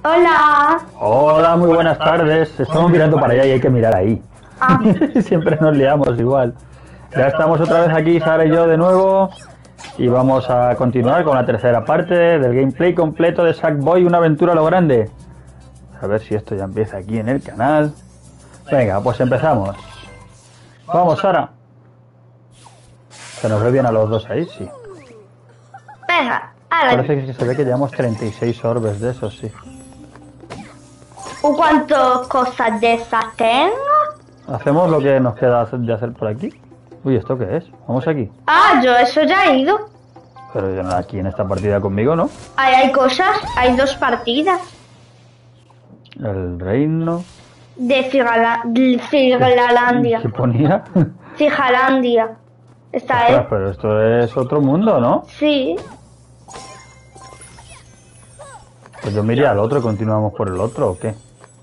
Hola. Hola, muy buenas tardes. Estamos mirando para allá y hay que mirar ahí. Ah, Siempre nos liamos igual. Ya estamos otra vez aquí, Sara y yo de nuevo. Y vamos a continuar con la tercera parte del gameplay completo de Sackboy, una aventura a lo grande. A ver si esto ya empieza aquí en el canal. Venga, pues empezamos. Vamos, Sara. ¿Se nos ve bien a los dos ahí? Sí. venga, ahora. Parece que se ve que llevamos 36 orbes de esos, sí. ¿Cuántas cosas de esas tengo? Hacemos lo que nos queda de hacer por aquí. Uy, ¿esto qué es? Vamos aquí. Ah, yo eso ya he ido. Pero yo no aquí en esta partida conmigo, ¿no? Ahí hay cosas, hay 2 partidas. El reino... De Figalandia. ¿Qué ponía? Figalandia. Esta Ostras, es. pero esto es otro mundo, ¿no? Sí. Pues yo miré al otro y continuamos por el otro, ¿o qué?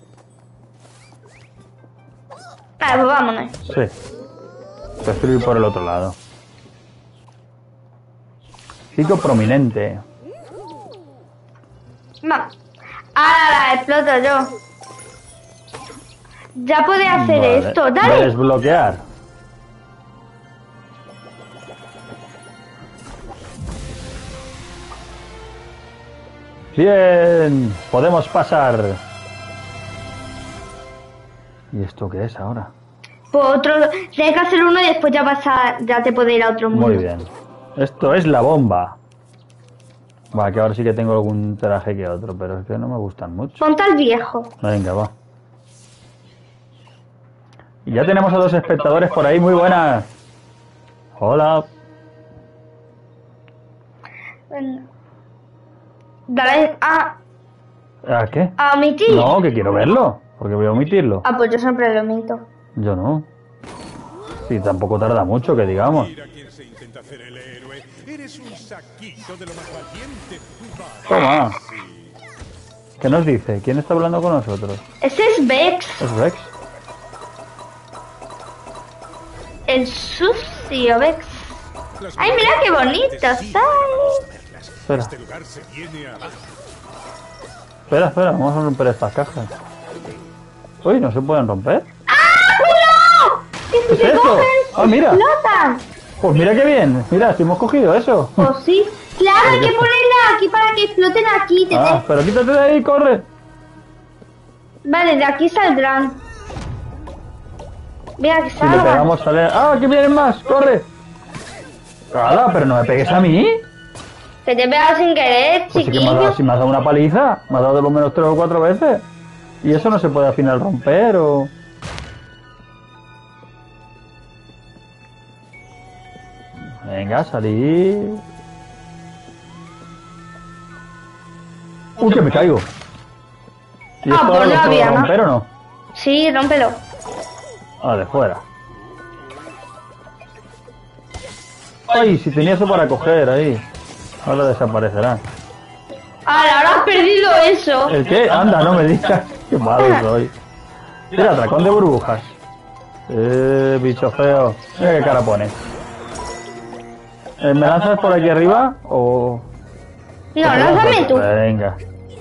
Pues vámonos. Sí. Prefiero ir por el otro lado. Pico prominente. Vamos. Ahora la exploto yo. Ya puede hacer Vale. esto, dale. Desbloquear. Bien, podemos pasar. ¿Y esto qué es ahora? Pues otro, tienes que hacer uno y después ya te puede ir a otro mundo. Muy bien. Esto es la bomba. Va, que ahora sí que tengo algún traje que otro, pero es que no me gustan mucho. Ponte al viejo. Venga, va. Y ya tenemos a 2 espectadores por ahí, muy buenas. Hola. Dale ¿A qué? a omitir. No, que quiero verlo. Porque voy a omitirlo. Ah, pues yo siempre lo omito. Yo no. Sí, tampoco tarda mucho, que digamos. Mira quién se intenta hacer el héroe. Eres un saquito de lo más valiente. Toma. ¿Qué nos dice? ¿Quién está hablando con nosotros? Ese es Vex, ¿Es Rex? el sucio Vex. Ay, mira qué bonito está. Espera, Este lugar se viene abajo. espera, vamos a romper estas cajas. Uy, ¿no se pueden romper? ¡Ah, cuidado! ¿Qué es ¡Que eso? cogen! Ah, mira. ¡Explotan! Pues mira qué bien. Mira, si hemos cogido eso. Pues sí. Claro, hay que ponerla aquí para que exploten aquí. Ah, pero quítate de ahí, corre. Vale, de aquí saldrán. Mira que Si le salgan. pegamos sale... ¡Ah, que vienen más! ¡Corre! ¡Hala, pero no me pegues a mí! Que te pegas sin querer, Pues sí que me has dado, chiquillo. si me has dado una paliza. Me has dado de lo menos 3 o 4 veces. Y eso no se puede al final romper o... Venga, salí. ¡Uy, que me caigo! ¿Y esto pues ahora no lo puedo había, ¿no? romper o no? Sí, rómpelo. Ah, de fuera. ¡Ay, si tenía eso para coger ahí! Ahora desaparecerá. Ahora has perdido eso. ¿El qué? Anda, no me digas. Qué malo soy. Mira, atracón de burbujas. Bicho feo. Mira qué cara pone. ¿Me lanzas por aquí arriba o...? No, lánzame tú. Venga.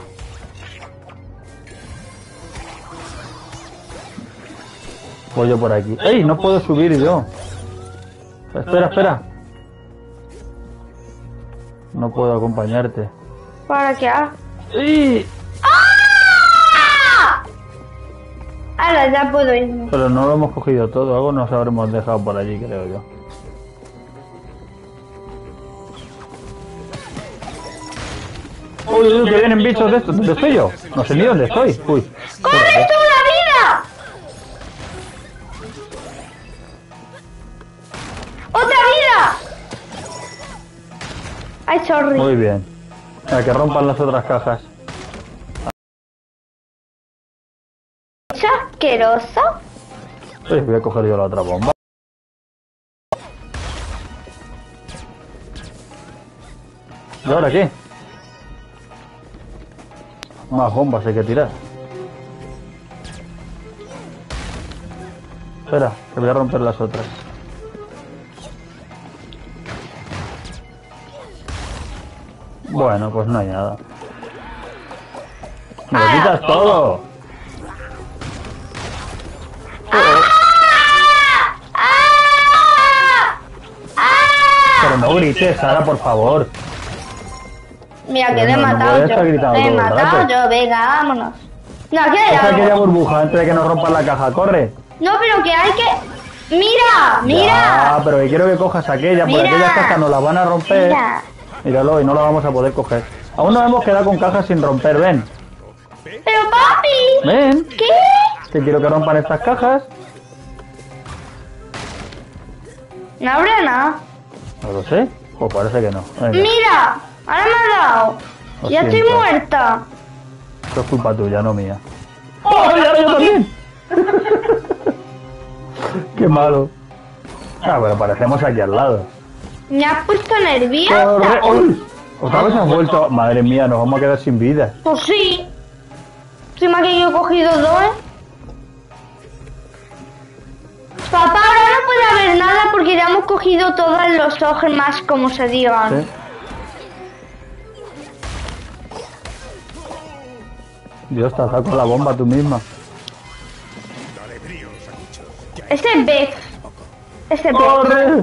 Voy yo por aquí. ¡Ey! No puedo subir yo. Espera. No puedo acompañarte. ¿Para qué? ¡Ey! ¡Ah! Ahora ya puedo irme. Pero no lo hemos cogido todo. Algo nos habremos dejado por allí, creo yo. Uy, que vienen bichos de estos. ¿Dónde estoy yo? No sé ni dónde estoy. Uy. ¡Corre tú la vida! ¡Otra vida! Ay, sorry. Muy bien. A que rompan las otras cajas. ¿Es asqueroso? Uy, voy a coger yo la otra bomba. ¿Y ahora qué? Más bombas hay que tirar. Espera, que voy a romper las otras. Bueno, pues no hay nada. ¡Me lo quitas todo! Pero no grites, Sara, por favor. Mira, que Pero le he no matado puedes yo. estar gritando Le he todo el matado rato. yo, venga, vámonos. No, aquí hay Coge aquella algo. burbuja antes de que nos rompan la caja, corre. No, pero que hay que... ¡Mira! ¡Mira! Ya, pero que quiero que cojas aquella, porque Mira. aquellas cajas nos las van a romper. Mira. Míralo, y no la vamos a poder coger. Aún nos hemos quedado con cajas sin romper, ven. ¡Pero papi! Ven, ¿Qué? que quiero que rompan estas cajas. No habrá nada. No lo sé, pues parece que no. Venga, ¡Mira! Ahora me ha dado. Lo Ya estoy siento. muerta. esto es culpa tuya, no mía. ¡Oh, y ahora yo también! ¡Qué malo! Ah, pero parecemos aquí al lado. Me has puesto nerviosa. ¡Corre! ¡Uy! Otra vez has vuelto. Madre mía, nos vamos a quedar sin vida. Pues sí. Encima que yo he cogido dos, ¿eh? Papá, ahora no puede haber nada porque ya hemos cogido todos los ojos más, como se digan. ¿Sí? Dios, te has dado con la bomba tú misma. Dale bríos, Saquicho. Ese es Beck. Ese es Beck. ¡Corre!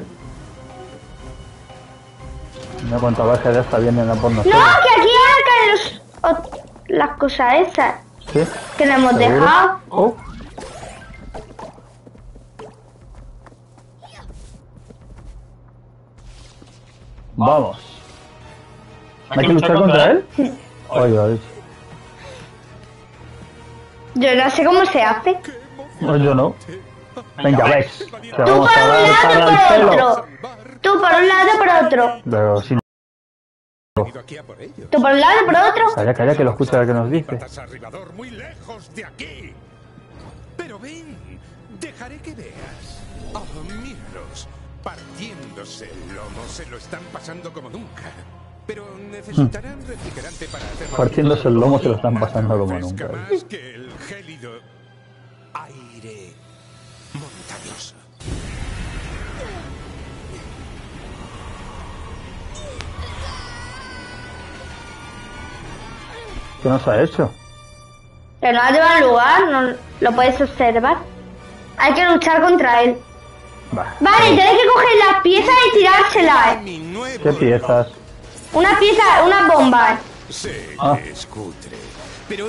No cuántas veces de esta vienen a por No, nosotros. que aquí ahora caen las cosas esas ¿Sí? que le hemos ¿Seguro? dejado. Oh. Vamos. ¿Hay que luchar contra él? Oye, lo ha dicho. Yo no sé cómo se hace. No, yo no. Venga, Vex. Te Tú por vamos un a dar lado, para el por pelo. otro. Tú por un lado, por otro. Pero sin... He ido aquí a por ellos. Tú por un lado, por otro. Calla, calla, que lo escucha el que nos dice. Patas arribador, muy lejos de aquí. Pero ven, dejaré que veas. Oh, míralos. Partiéndose el lomo, se lo están pasando como nunca. Pero necesitarán refrigerante para hacerlo. Partiéndose el lomo se lo están pasando como Fresca nunca. más que el gélido aire montañoso. ¿Qué nos ha hecho? Que no ha llevado al lugar, no lo puedes observar. Hay que luchar contra él. Va. Vale, tienes que coger las piezas y tirárselas. Mi nuevo ¿Qué piezas? Una pieza, una bomba. Sé Ah. que es cutre, pero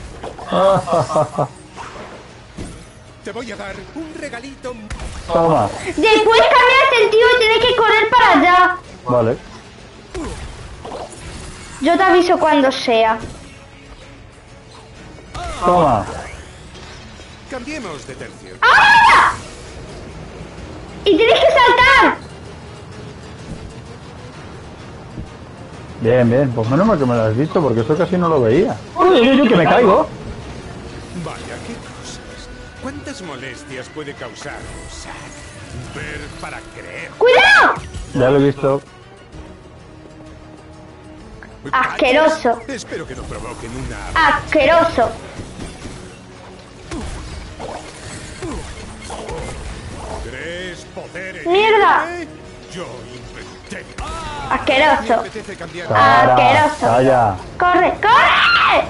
te voy a dar un regalito. Toma. Después cambia el sentido y tienes que correr para allá. Vale. Yo te aviso cuando sea. Toma. Cambiemos de tercio. ¡Ah! Y tienes que saltar. Bien, bien. Pues menos mal que me lo has dicho porque eso casi no lo veía. Uy, uy, uy, que me caigo. Vaya, qué cosas. ¿Cuántas molestias puede causar un sac? Ver para creer. ¡Cuidado! Ya lo he visto. Asqueroso. Espero que no provoquen una... Asqueroso. ¿Crees poder en Mierda. mí? Yo inventé. Asqueroso. Me apetece cambiar. Sara, Asqueroso. calla. ¡Corre, corre!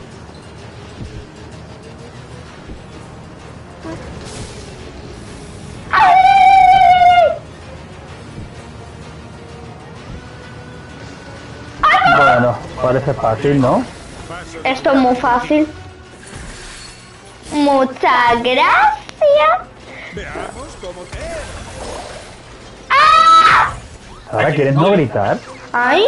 Bueno, parece fácil, ¿no? Esto es muy fácil. Muchas gracias. Veamos cómo te... Sara, ¿quieres no gritar? Ay.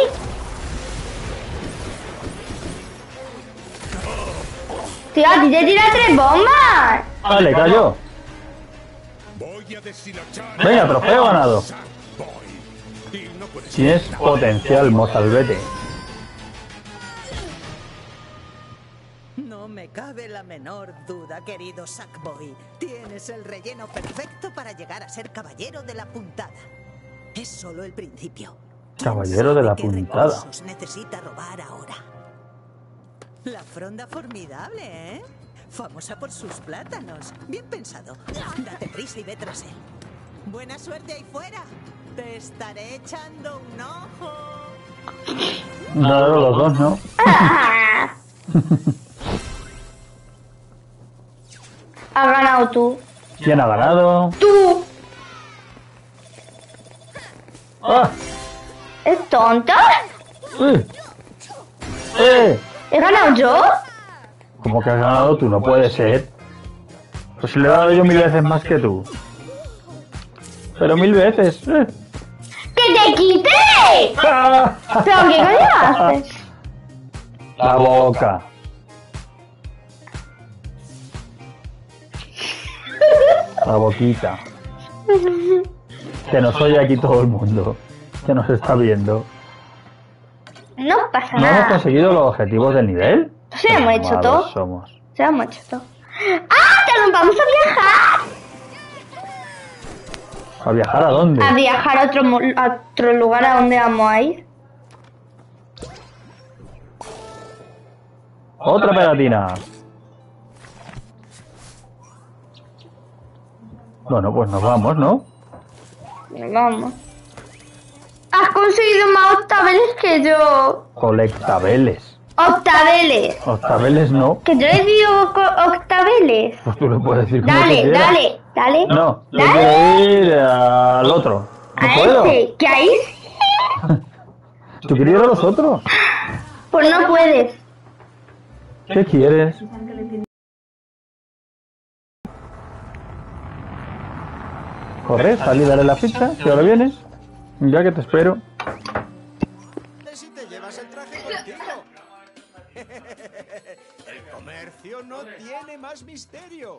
Tío, a ti te tira 3 bombas. Vale, cayó. Voy a deshilachar... Venga, trofeo ganado. Sackboy. Y no puedes... Tienes potencial, mozalbete. No me cabe la menor duda, querido Sackboy. Tienes el relleno perfecto para llegar a ser caballero de la puntada. Es solo el principio. ¿Quién Caballero de sabe la qué puntada. recursos necesita robar ahora? La fronda formidable, ¿eh? Famosa por sus plátanos. Bien pensado. Date prisa y ve tras él. Buena suerte ahí fuera. Te estaré echando un ojo. Claro, los dos, ¿no? Has ganado tú. ¿Quién ha ganado? ¡Tú! ¡Ah! ¿Es tonta? ¡Eh! ¡Eh! ¿He ganado yo? ¿Cómo que has ganado tú? No puede ser. Pues si le he dado yo 1000 veces más que tú. Pero 1000 veces. ¡Que te quite! ¿Pero qué coño haces? La boca. La boquita. Que nos oye aquí todo el mundo. Que nos está viendo. No pasa ¿No hemos nada. conseguido los objetivos del nivel? Sí, hemos Qué hecho malos todo. somos. Se hemos hecho todo. ¡Ah! ¡Que nos vamos a viajar! ¿A viajar a dónde? A viajar a otro lugar a donde vamos a ir. Otra pegatina. Bueno, pues nos vamos, ¿no? Vamos. Has conseguido más octaveles que yo. Colectabeles. Octaveles. Octabeles no. Que yo le digo octaveles. Pues tú le puedes decir como tú Dale, quieras. dale, dale. No, yo dale. quiero ir al otro. ¿No A puedo? ese, que ahí ¿Tú quieres ir a los otros? pues no puedes. ¿Qué quieres? Corre, sal y dale la ficha, si ahora vienes. Ya que te espero. Si te llevas el traje contigo. El comercio no tiene más misterio.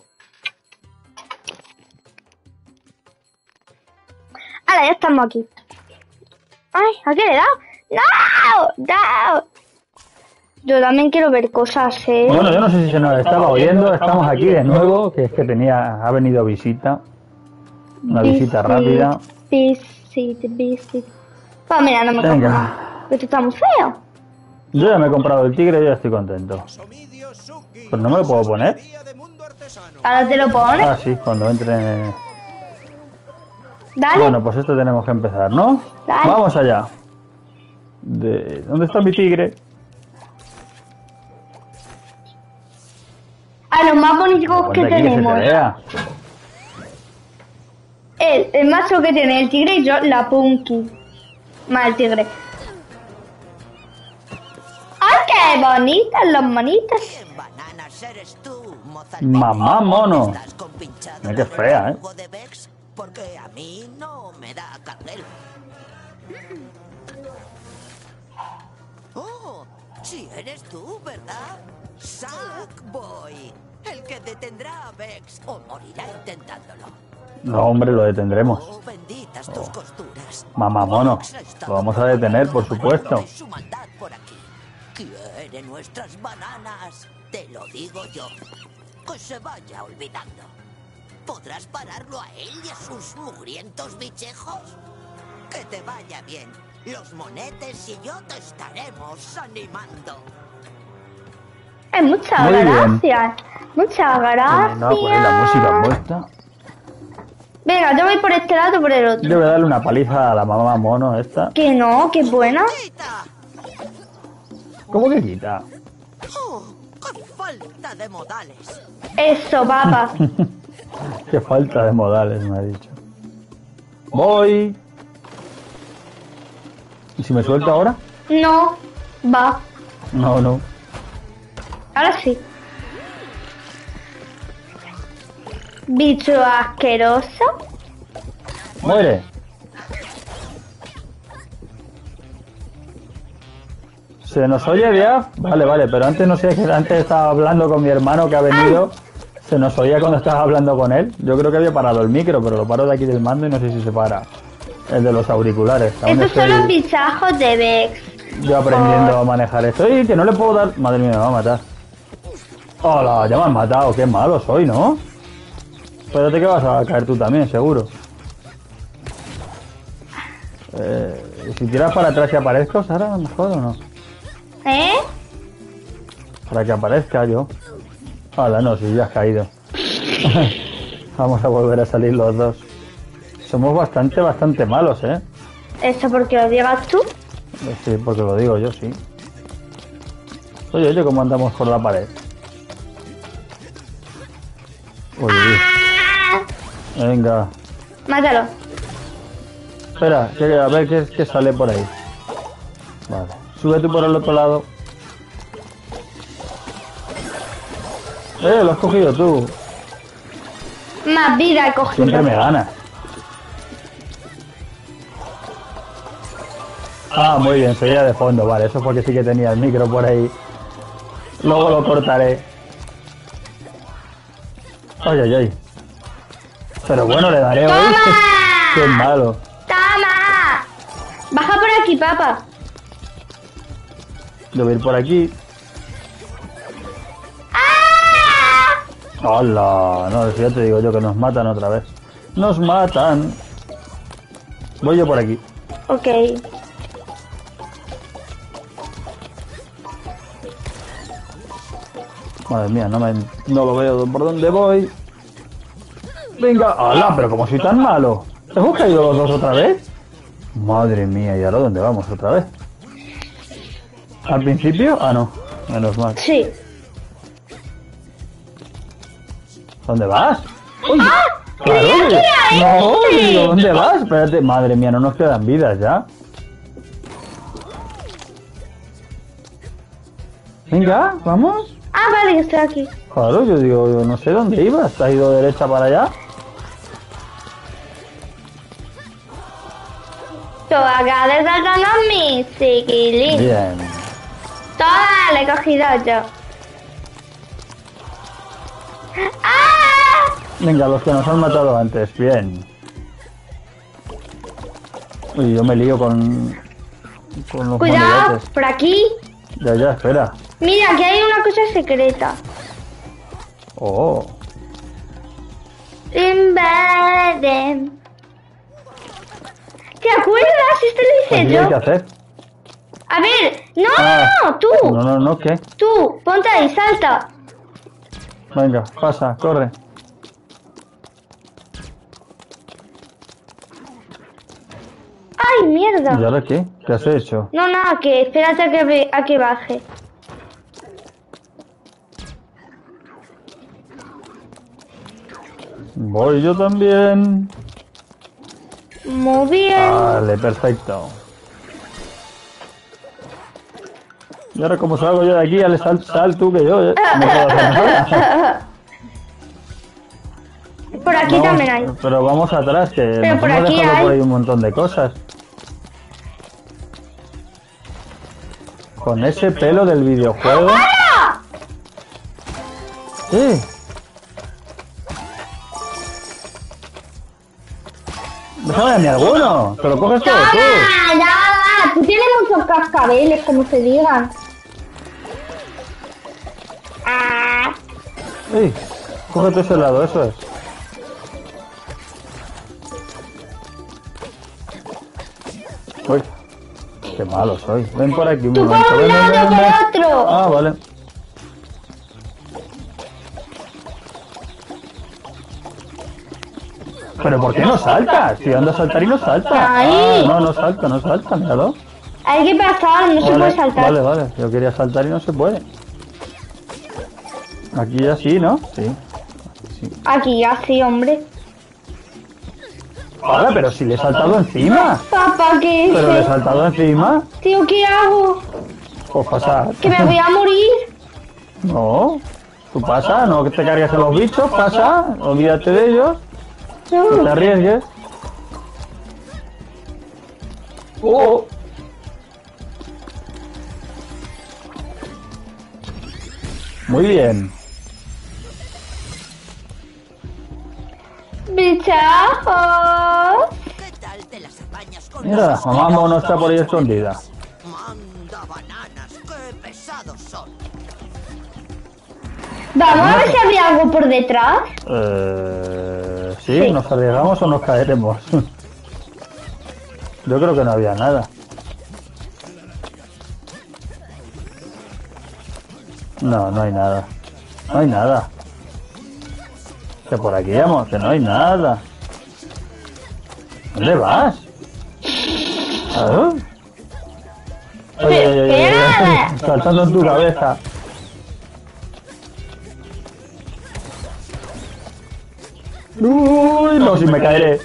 Ahora ya estamos aquí. Ay, ¿a qué le he dado? ¡No! ¡No! Yo también quiero ver cosas, ¿eh? Bueno, yo no sé si se nos estaba oyendo. Estamos aquí de nuevo, que es que ha venido visita. Una visita rápida. Visit. Pues mira, no me Venga. compro. Esto está muy feo. Yo ya me he comprado el tigre y ya estoy contento. Somidio Suki. Pues no me lo puedo poner. Día de mundo artesano. Ahora te lo pones. Ah, sí, cuando entre... Dale. Bueno, pues esto tenemos que empezar, ¿no? Dale. Vamos allá. ¿Dónde está mi tigre? A los más bonitos que Ponte aquí se te tenemos. vea. El macho que tiene el tigre y yo la punky. Más el tigre. ¡Ay, qué bonitas los monitos! ¿Quién bananas eres tú, moza? Mamá mono. ¿Estás compinchado Mira qué en el fea, ¿eh? jugo de Vex? Porque a mí no me da carnel. Oh, si eres tú, ¿verdad? Sackboy, el que detendrá a Vex o morirá intentándolo. No, hombre, lo detendremos. Oh, benditas tus costuras. Mamá mono. Vex está Lo vamos a detener, por supuesto. de su maldad por aquí. Quiere nuestras bananas, te lo digo yo. Que se vaya olvidando. ¿Podrás pararlo a él y a sus mugrientos bichejos? Que te vaya bien. Los monetes y yo te estaremos animando. Muchas Muy bien. gracias. Muchas gracias. No, pues la música puesta. Venga, yo voy por este lado y por el otro. Yo voy a darle una paliza a la mamá mono esta. Que no, que buena. ¡Quita! ¿Cómo que quita? ¡Oh, qué falta de modales! Eso, papá. Qué falta de modales, me ha dicho. Voy. ¿Y si me suelto ahora? No, va. No, no. Ahora sí. Bicho asqueroso. Muere. ¿Se nos oye ya? Vale, vale, pero antes no sé, que antes estaba hablando con mi hermano que ha venido. Se nos oía cuando estaba hablando con él. Yo creo que había parado el micro, pero lo paro de aquí del mando y no sé si se para el de los auriculares. Aún Estos son los estoy bichajos de Vex. yo aprendiendo a manejar esto. ¡Ey, que no le puedo dar! Madre mía, me va a matar. ¡Hola! Ya me han matado. Qué malo soy, ¿no? Espérate que vas a caer tú también, seguro. Si tiras para atrás y aparezco, Sara, mejor o no. ¿Eh? Para que aparezca yo. Hola, no, si ya has caído. Vamos a volver a salir los dos. Somos bastante malos, ¿eh? ¿Eso porque lo digas tú? Sí, porque lo digo yo, sí. Oye, ¿cómo andamos por la pared? Uy, Venga. Mátalo. Espera, a ver qué sale por ahí. Vale. Sube tú por el otro lado. Lo has cogido tú. Más vida he cogido. Siempre me ganas. Ah, muy bien, sería de fondo, vale. Eso es porque sí que tenía el micro por ahí. Luego lo cortaré. Ay, ay, ay. Pero bueno, le daré hoy. ¡Toma! Qué malo. ¡Toma! Baja por aquí, papá. Yo voy a ir por aquí. ¡Ah! ¡Hola! No, ya te digo yo que nos matan otra vez. ¡Nos matan! Voy yo por aquí. Ok. Madre mía, no lo veo por dónde voy. Venga, ¡hala! Pero como soy tan malo. ¿Hemos caído los dos otra vez? Madre mía, ¿y ahora dónde vamos otra vez? ¿Al principio? Ah, no. Menos mal. Sí. ¿Dónde vas? ¡Uy! ¡Ah! ¡Claro! Creía que era ¡No! este. Digo, ¿dónde vas? Espérate. Madre mía, no nos quedan vidas ya. Venga, vamos. Ah, vale, que estoy aquí. Claro, yo digo, yo no sé dónde ibas. ¿Te has ido derecha para allá? Tú acá de saltando mi chiquilín. Bien. Toma, le he cogido yo. ¡Ah! Venga, los que nos han matado antes. Bien. Uy, yo me lío con los Cuidado, monigotes. por aquí. Ya, espera. Mira, aquí hay una cosa secreta. Oh. Invaden. ¿Te acuerdas? Esto lo Pues, hice ¿qué hay que yo. hacer? A ver, no, Ah. no, tú. No, ¿qué? Tú, ponte ahí, salta. Venga, pasa, corre. Ay, mierda. ¿Y ahora qué? ¿Qué has hecho? No, nada, que espérate a que baje. Voy yo también. Muy bien. Vale, perfecto. ¿Y ahora cómo salgo yo de aquí? Ya sal tú que yo, No puedo hacer nada. Por aquí Vamos, también hay. pero vamos atrás, que nos por hemos aquí dejado por hay. ahí un montón de cosas. Con ese pelo del videojuego. ¡Para! Sí. Déjame a mí alguno. Te lo coges todo tú. ¡Ah, ya! Tú tienes muchos cascabeles, como se digan. Ah. Sí. Cógete ese lado, eso es. Uy. Qué malo soy. Ven por aquí un Tú por momento. un Ven, lado, ven, por ven. otro. Ah, vale. ¿Pero por qué no saltas? Si anda a saltar y no salta. Ahí. Ah, no salta, míralo. Hay que pasar, no se puede saltar. Vale. Yo quería saltar y no se puede. Aquí ya sí, ¿no? Sí. Aquí ya sí, hombre. Ahora, pero si le he saltado encima. Papá, ¿qué Pero le he es? saltado encima. Tío, ¿qué hago? Pues pasa. Que me voy a morir. No. Tú pasa, no que te cargues a los bichos, pasa. Olvídate de ellos. No te No. arriesgues. Oh. Muy bien. Bichajos. ¿Qué tal te las apañas con Mira, esos mamá ojos? no está por ahí escondida. Manda bananas, qué pesados son. Vamos a ver si había algo por detrás. ¿Sí? Sí. ¿Nos arriesgamos o nos caeremos? Yo creo que no había nada. No, no hay nada. No hay nada. Que por aquí vamos, que no hay nada. ¿Dónde vas? ¿Ah? ¡Que nada! Saltando en tu cabeza. Uy, no, si me caeré.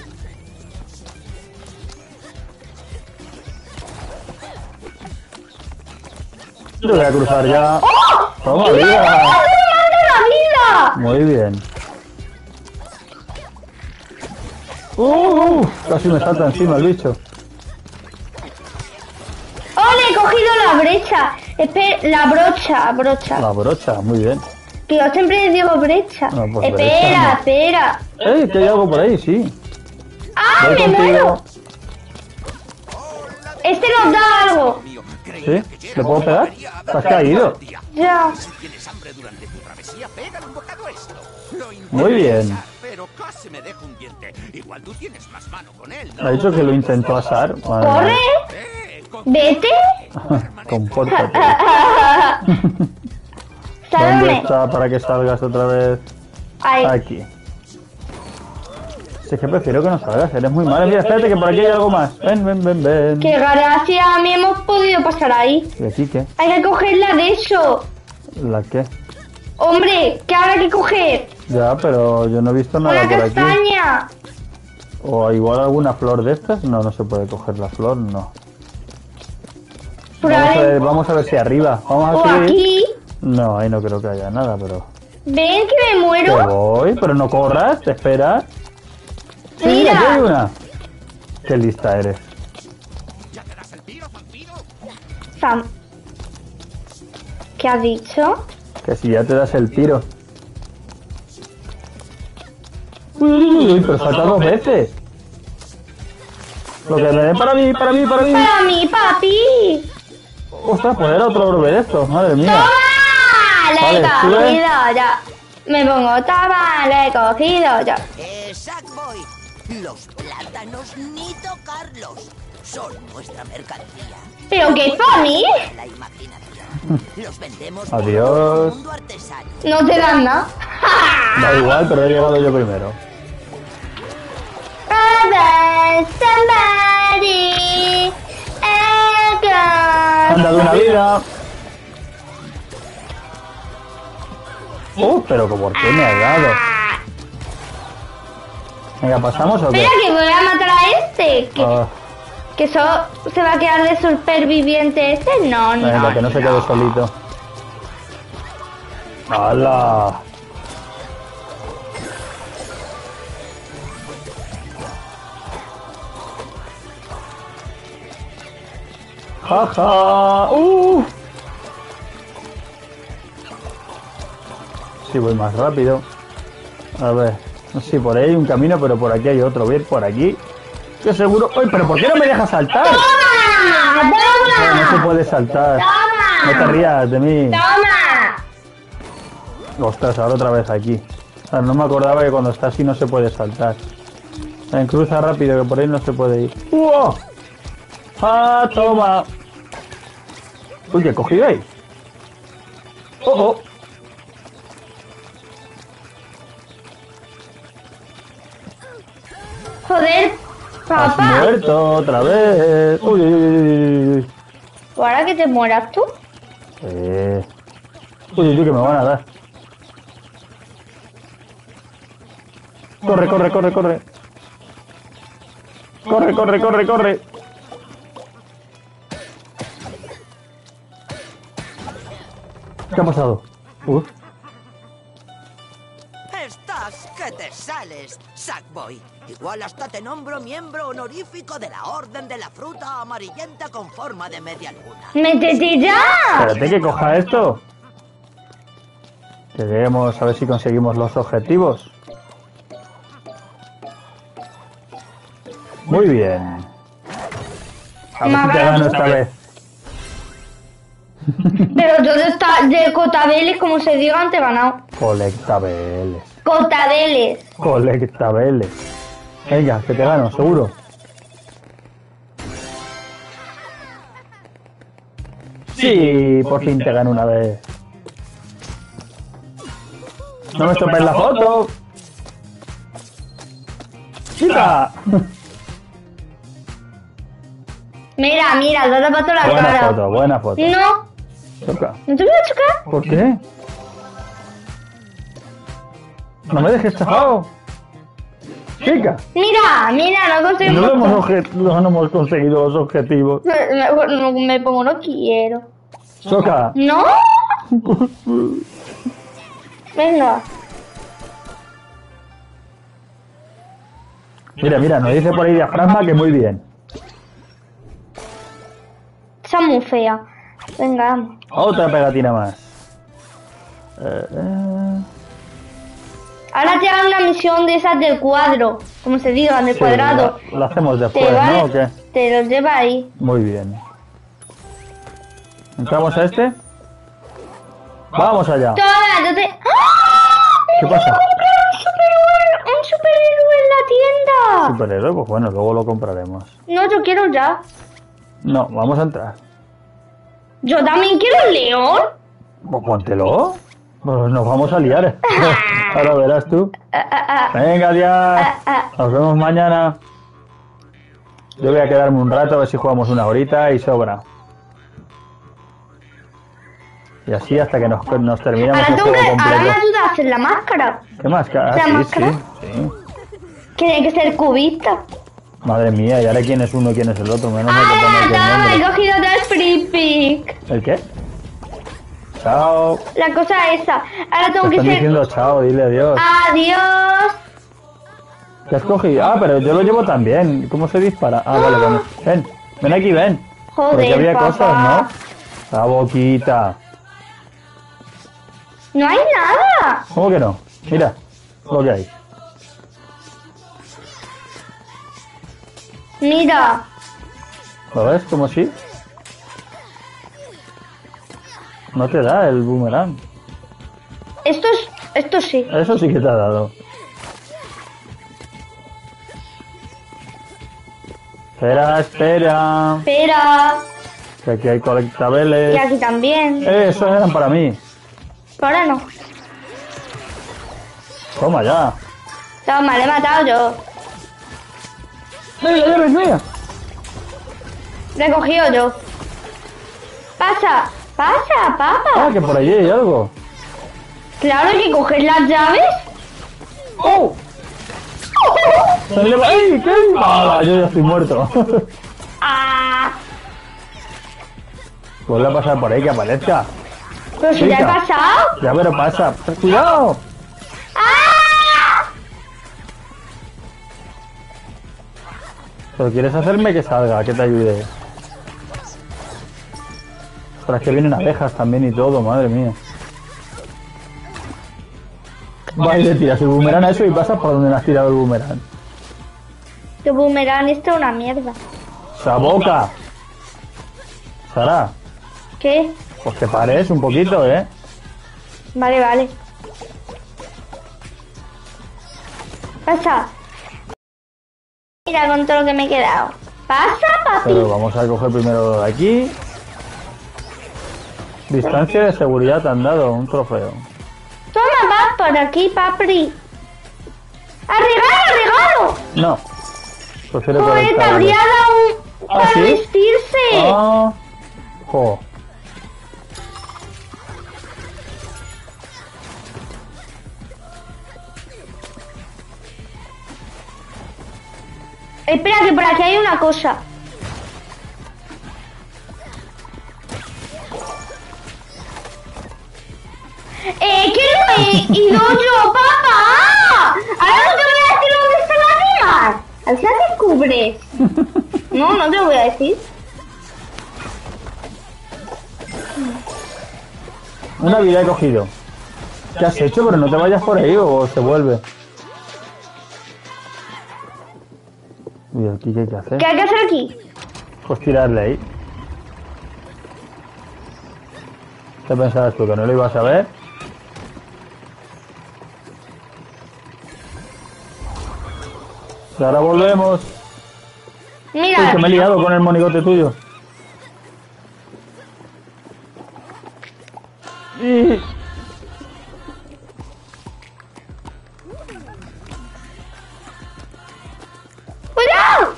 Yo voy a cruzar ya. Toma, vida. la vida! Muy bien. Casi me salta encima el bicho. ¡Oh, le he cogido la brecha! La brocha. La brocha, muy bien. Que yo siempre les digo brecha. No, pues espera, brecha, espera. Que hay algo por ahí, sí. ¡Ah, Voy me contigo. muero! Este nos da algo. ¿Sí? ¿Le puedo pegar? ¿Te has caído? Ya. Si tienes hambre durante tu travesía, pégale un bocado a esto. Lo intento Muy bien. asar, pero casi me dejo un diente. Igual tú tienes más mano con él, ¿no? Ha dicho que lo intentó asar. Madre ¡Corre! mía. ¡Vete! Compórtate. ¿Dónde ¡Sálvame! está para que salgas otra vez? Ahí. Aquí. Si es que prefiero que no salgas, eres muy mala. Mira, espérate que por aquí hay algo más. Ven. ¡Qué gracia! A mí hemos podido pasar ahí. ¿Y aquí qué? Hay que cogerla de eso. ¿La qué? Hombre, ¿qué habrá que coger? Ya, pero yo no he visto nada ¡Una por aquí. castaña! ¿O igual alguna flor de estas? No, no se puede coger la flor, no. Por ahí. Vamos a ver si arriba. Vamos a O subir. aquí. No, ahí no creo que haya nada, pero... Ven que me Te muero. voy, pero no corras, te esperas. Sí, Mira. aquí hay una. Qué lista eres. ¿Ya te das el tiro, vampiro? Sam. ¿Qué has dicho? Que si ya te das el tiro. Uy, pero salta dos veces. Lo que me den para mí. Para mí, papi. Ostras, pues era otro orbe de estos, madre mía. ¡Toma! Le he Vale, sube. cogido ya. Me pongo toma, le he cogido ya. Sackboy, los plátanos ni tocarlos. Son nuestra mercancía. ¿Pero qué es para mí? La imaginación. Los vendemos por Adiós. todo el mundo artesano. No te dan nada. Da igual, pero he llegado yo primero. Somebody, Han dado una vida. Pero ¿por qué me has dado? Venga, ¿pasamos o qué? Espera que voy a matar a este. Ah, Que eso se va a quedar de superviviente este. No, venga, que no se quede solito. ¡Hala! ¡Jaja! Sí, voy más rápido. A ver. Sí, por ahí hay un camino, pero por aquí hay otro. Voy a ir por aquí. Yo seguro... ¡Ay, pero por qué no me dejas saltar! ¡Toma! No se puede saltar. No te rías de mí. ¡Toma! Ostras, ahora otra vez aquí. O sea, no me acordaba que cuando está así no se puede saltar. Ven, cruza rápido, que por ahí no se puede ir. ¡Wow! ¡Ah, toma! Uy, ¿qué he cogido ahí? ¡Oh! Joder, ¡Has papá. muerto otra vez! Uy. ¿O ahora que te mueras tú? Uy, que me van a dar. Corre. Corre. ¿Qué ha pasado? Estás que te sales, Sackboy. Igual hasta te nombro miembro honorífico de la Orden de la Fruta Amarillenta con forma de media luna. ¡Métete ya! Espérate que coja esto. Que lleguemos a ver si conseguimos los objetivos. Muy bien. A ver si te gano esta vez. Pero yo de cotabeles, como se diga, antes he ganado. Colectabeles. Cotabeles. Venga, que te gano, seguro. Sí, por fin te gano una vez. No me estropees la foto. ¡Chica! Mira, yo te paso la cara. Buena foto. No, Choca. ¿no te voy a chocar? ¿Por qué? No me dejes chafado. Chica, Mira, no consigo. no hemos conseguido los objetivos. Me pongo, no quiero. Soca. ¿No? Venga. Mira, nos dice por ahí diafragma que muy bien. Esa muy fea. Venga, vamos. Otra pegatina más. Ahora te hagan una misión de esas del cuadro. Como se diga, del cuadrado. Lo hacemos después, Te va- ¿no? ¿O qué? Te los lleva ahí. Muy bien. ¿Entramos a este? Vamos allá. Toma, yo te... ¡Ah! ¿Qué pasa? Un superhéroe en la tienda. ¿Superhéroe? Pues bueno, luego lo compraremos. No, yo quiero ya. No, vamos a entrar. Yo también quiero un león. Pues póntelo. Pues nos vamos a liar. Ahora verás tú. Venga, ya. Nos vemos mañana. Yo voy a quedarme un rato a ver si jugamos una horita y sobra. Y así hasta que nos terminemos el juego Ahora me completo. ayuda a hacer la máscara. ¿Qué máscara? ¿La Ah, sí, máscara? sí. Tiene que ser cubista. Madre mía, y ahora quién es uno y quién es el otro. Menos mal que ¡Ah, pones el toma! He nombre. cogido dos free pick. ¿El qué? Chao. La cosa esa. Ahora Te tengo que están ser... diciendo chao, dile adiós. Adiós. ¿Qué has cogido? Ah, pero yo lo llevo también. ¿Cómo se dispara? Ah, vale, vale. Ven aquí, ven. Joder, Porque había papá. cosas, ¿no? La boquita. No hay nada. ¿Cómo que no? Mira lo que hay. Mira. ¿Lo ves? ¿Cómo sí? No te da el boomerang. Esto sí. Eso sí que te ha dado. Espera. Espera. Que aquí hay Y colectabeles. aquí también. Esos eran para mí. Ahora no. Toma ya. Toma, le he matado yo. ¡Mira, ya ves, mía! Le he cogido yo. Pasa, papa. Ah, que por allí hay algo. Claro, hay que coger las llaves. ¡Oh! ¡Ay, qué mala! Yo ya estoy muerto. Ah, Vuelve a pasar por ahí, que aparezca. pero si ya he Chica. pasado. Ya, pero pasa. ¡Cuidado! ¡Ah! ¿Pero quieres hacerme que salga, que te ayude? Pero es que vienen abejas también y todo, madre mía. Va y le tiras el boomerang a eso y pasas por donde le has tirado el boomerang. Que boomerang, esto es una mierda. ¡Esa boca! Sara, ¿Qué? pues te pares un poquito, ¿eh? Vale. Pasa. Mira con todo lo que me he quedado. Pasa, papi. Pero vamos a coger primero de aquí. Distancia de seguridad te han dado, un trofeo. Toma, va por aquí, papi. ¡Regalo! No. Prefiero Joder, te colectar. habría dado un... ¿Ah, para sí? vestirse. Ah. Jo. Espera, que por aquí hay una cosa. Que no he ido yo, papá. Ahora no te voy a decir dónde está la rima. Al final descubres. No te voy a decir. Una vida he cogido. ¿Qué has hecho? Pero no te vayas por ahí o se vuelve. Uy, aquí qué hay que hacer. ¿Qué hay que hacer aquí? Pues tirarle ahí. ¿Qué pensabas tú? ¿Que no lo ibas a ver? Y ahora volvemos. Uy, Mira, que me he liado con el monigote tuyo. Y... ¡cuidado!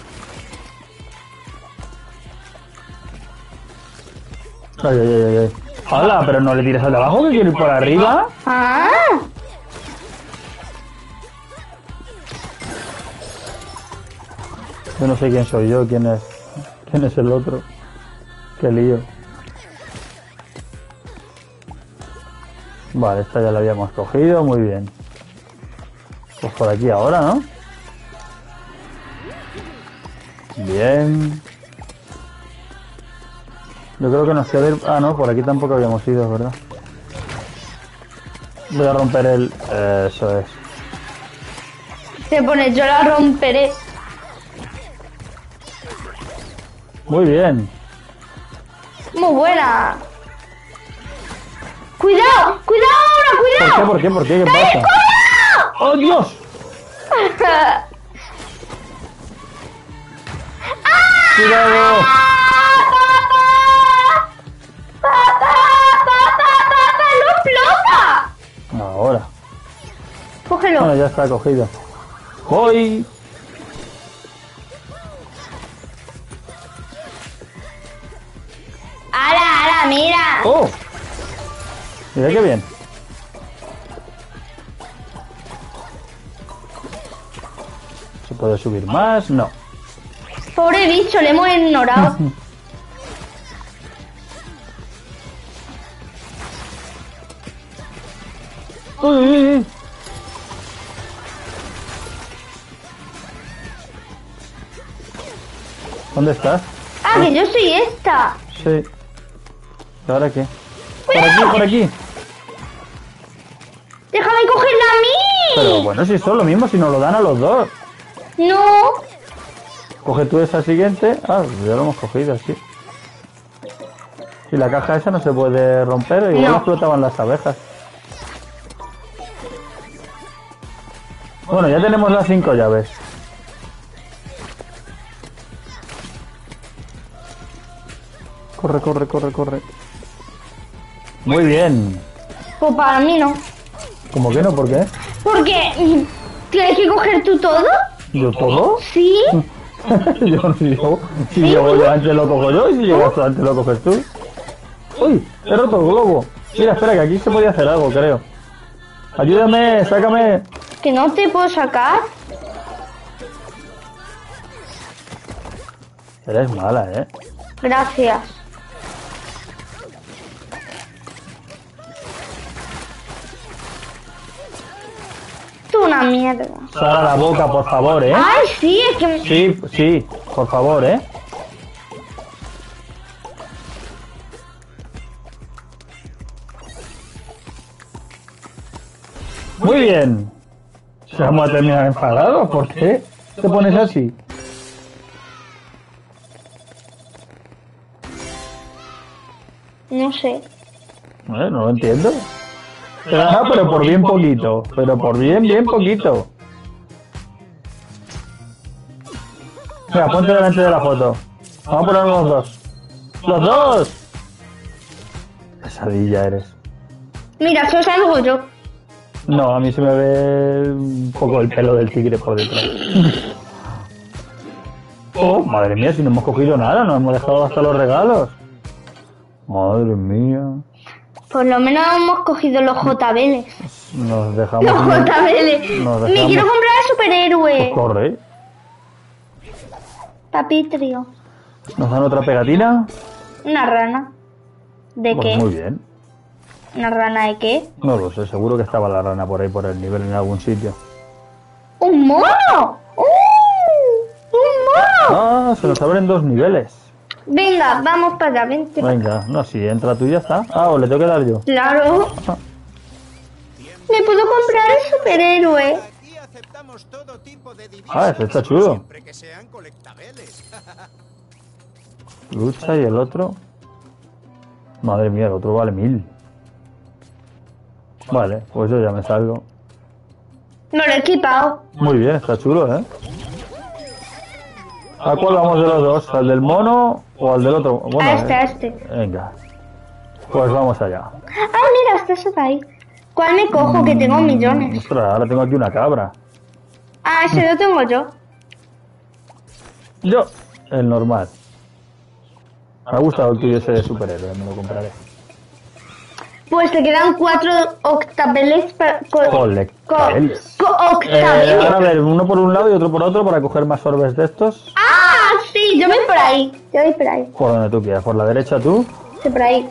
Ay. ¡Hala! Pero no le tires al de abajo, que quiero ir por arriba. Ah, Yo no sé quién soy yo, quién es el otro. Qué lío. Vale, esta ya la habíamos cogido, muy bien. Pues por aquí ahora, ¿no? Bien. Yo creo que nos queda ir... Ah, no, por aquí tampoco habíamos ido, ¿verdad? Voy a romper el... Eso es. Te pones, yo la romperé. Muy bien. Muy buena. ¡Cuidado! ¡Cuidado ahora! ¡Cuidado! ¿Por qué? ¿Por qué? ¿Qué pasa? ¡Oh, Dios! ¡Cuidado! ¡Papá! ¡No explota! Ahora. Cógelo. Bueno, ya está cogido. ¡Voy! ¡Hala, mira! ¡Oh! Mira qué bien. ¿Se puede subir más? No. Pobre bicho, le hemos ignorado. Uy, uy, uy. ¿Dónde estás? Ah, que yo soy esta. Sí. ¿Y ahora qué? Por aquí, por aquí. ¡Déjame cogerla a mí! Pero bueno, si son lo mismo, si nos lo dan a los dos. No. Coge tú esa siguiente. Ah, ya lo hemos cogido, sí. Y la caja esa no se puede romper, igual No. explotaban las abejas. Bueno, ya tenemos las 5 llaves. Corre, corre, corre, corre. Muy bien. Pues para mí no. ¿Cómo que no? ¿Por qué? Porque... ¿Tienes que coger tú todo? ¿Yo todo? Sí. Si llego yo antes lo cojo yo y si llegas tú antes lo coges tú. ¡Uy! He roto el globo. Mira, espera, que aquí se podía hacer algo, creo. Ayúdame, sácame. Que no te puedo sacar. Eres mala, ¿eh? Gracias. Tú una mierda. Sara la boca, por favor, ¿eh? Ay, sí, es que... Sí, sí, por favor, ¿eh? Muy bien. ¿Se vamos a terminar enfadados? ¿Por qué te pones así? No sé. No lo entiendo. Ah, pero por bien poquito. Pero por bien poquito. Mira, ponte delante de la foto. Vamos a poner los dos. ¡Los dos! Pesadilla eres. Mira, eso salgo yo. No, a mí se me ve un poco el pelo del tigre por detrás. Oh, madre mía, si no hemos cogido nada, nos hemos dejado hasta los regalos. Madre mía. Por lo menos hemos cogido los JBLs. Nos dejamos... Los JBLs. Nos Me dejamos- quiero comprar el superhéroe. Pues corre. Papitrio. ¿Nos dan otra pegatina? Una rana. ¿De Pues qué? muy bien. ¿Una rana de qué? No lo sé, seguro que estaba la rana por ahí, por el nivel en algún sitio. ¡Un mono! ¡Un mono! Ah, se nos abren 2 niveles. Venga, vamos para allá, vente. Venga, no, si entra tú ya está. Ah, o le tengo que dar yo. Claro. Me puedo comprar el superhéroe. Aquí aceptamos todo tipo de divisas. Ah, ese está chulo. Siempre que sean colectabeles. Lucha y el otro... Madre mía, el otro vale 1000. Vale, pues yo ya me salgo. Me lo he equipado. Muy bien, está chulo, ¿eh? ¿A cuál vamos de los dos? ¿Al del mono o al del otro? Bueno, A este. Venga. Pues vamos allá. Ah, mira, está eso de ahí. ¿Cuál me cojo? Que tengo millones. Ostras, ahora tengo aquí una cabra. Ah, ese lo tengo yo. Yo, el normal. Me ha gustado el tuyo ese de superhéroe, me lo compraré. Pues te quedan 4 octabeles para... Colectabeles. Octabeles. Ahora a ver, uno por un lado y otro por otro para coger más orbes de estos. ¡Ah! Sí, yo voy por ahí. Yo voy por ahí. Por donde tú quieras, por la derecha tú. Sí, por ahí.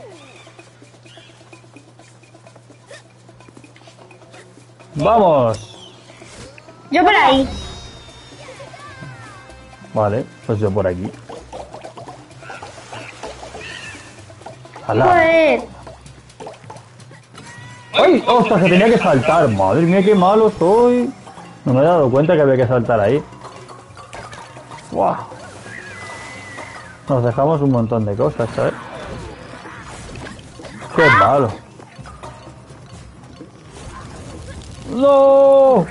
¡Vamos! Yo por ahí. Vale, pues yo por aquí. ¡Hala! Joder. ¡Ay! ¡Ostras! Que tenía que saltar. Madre mía, qué malo soy. No me he dado cuenta que había que saltar ahí. ¡Guau! Nos dejamos un montón de cosas, ¿sabes? ¡Qué malo! ¡No!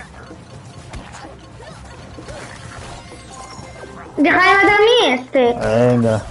Deja de matar a mí este. Venga.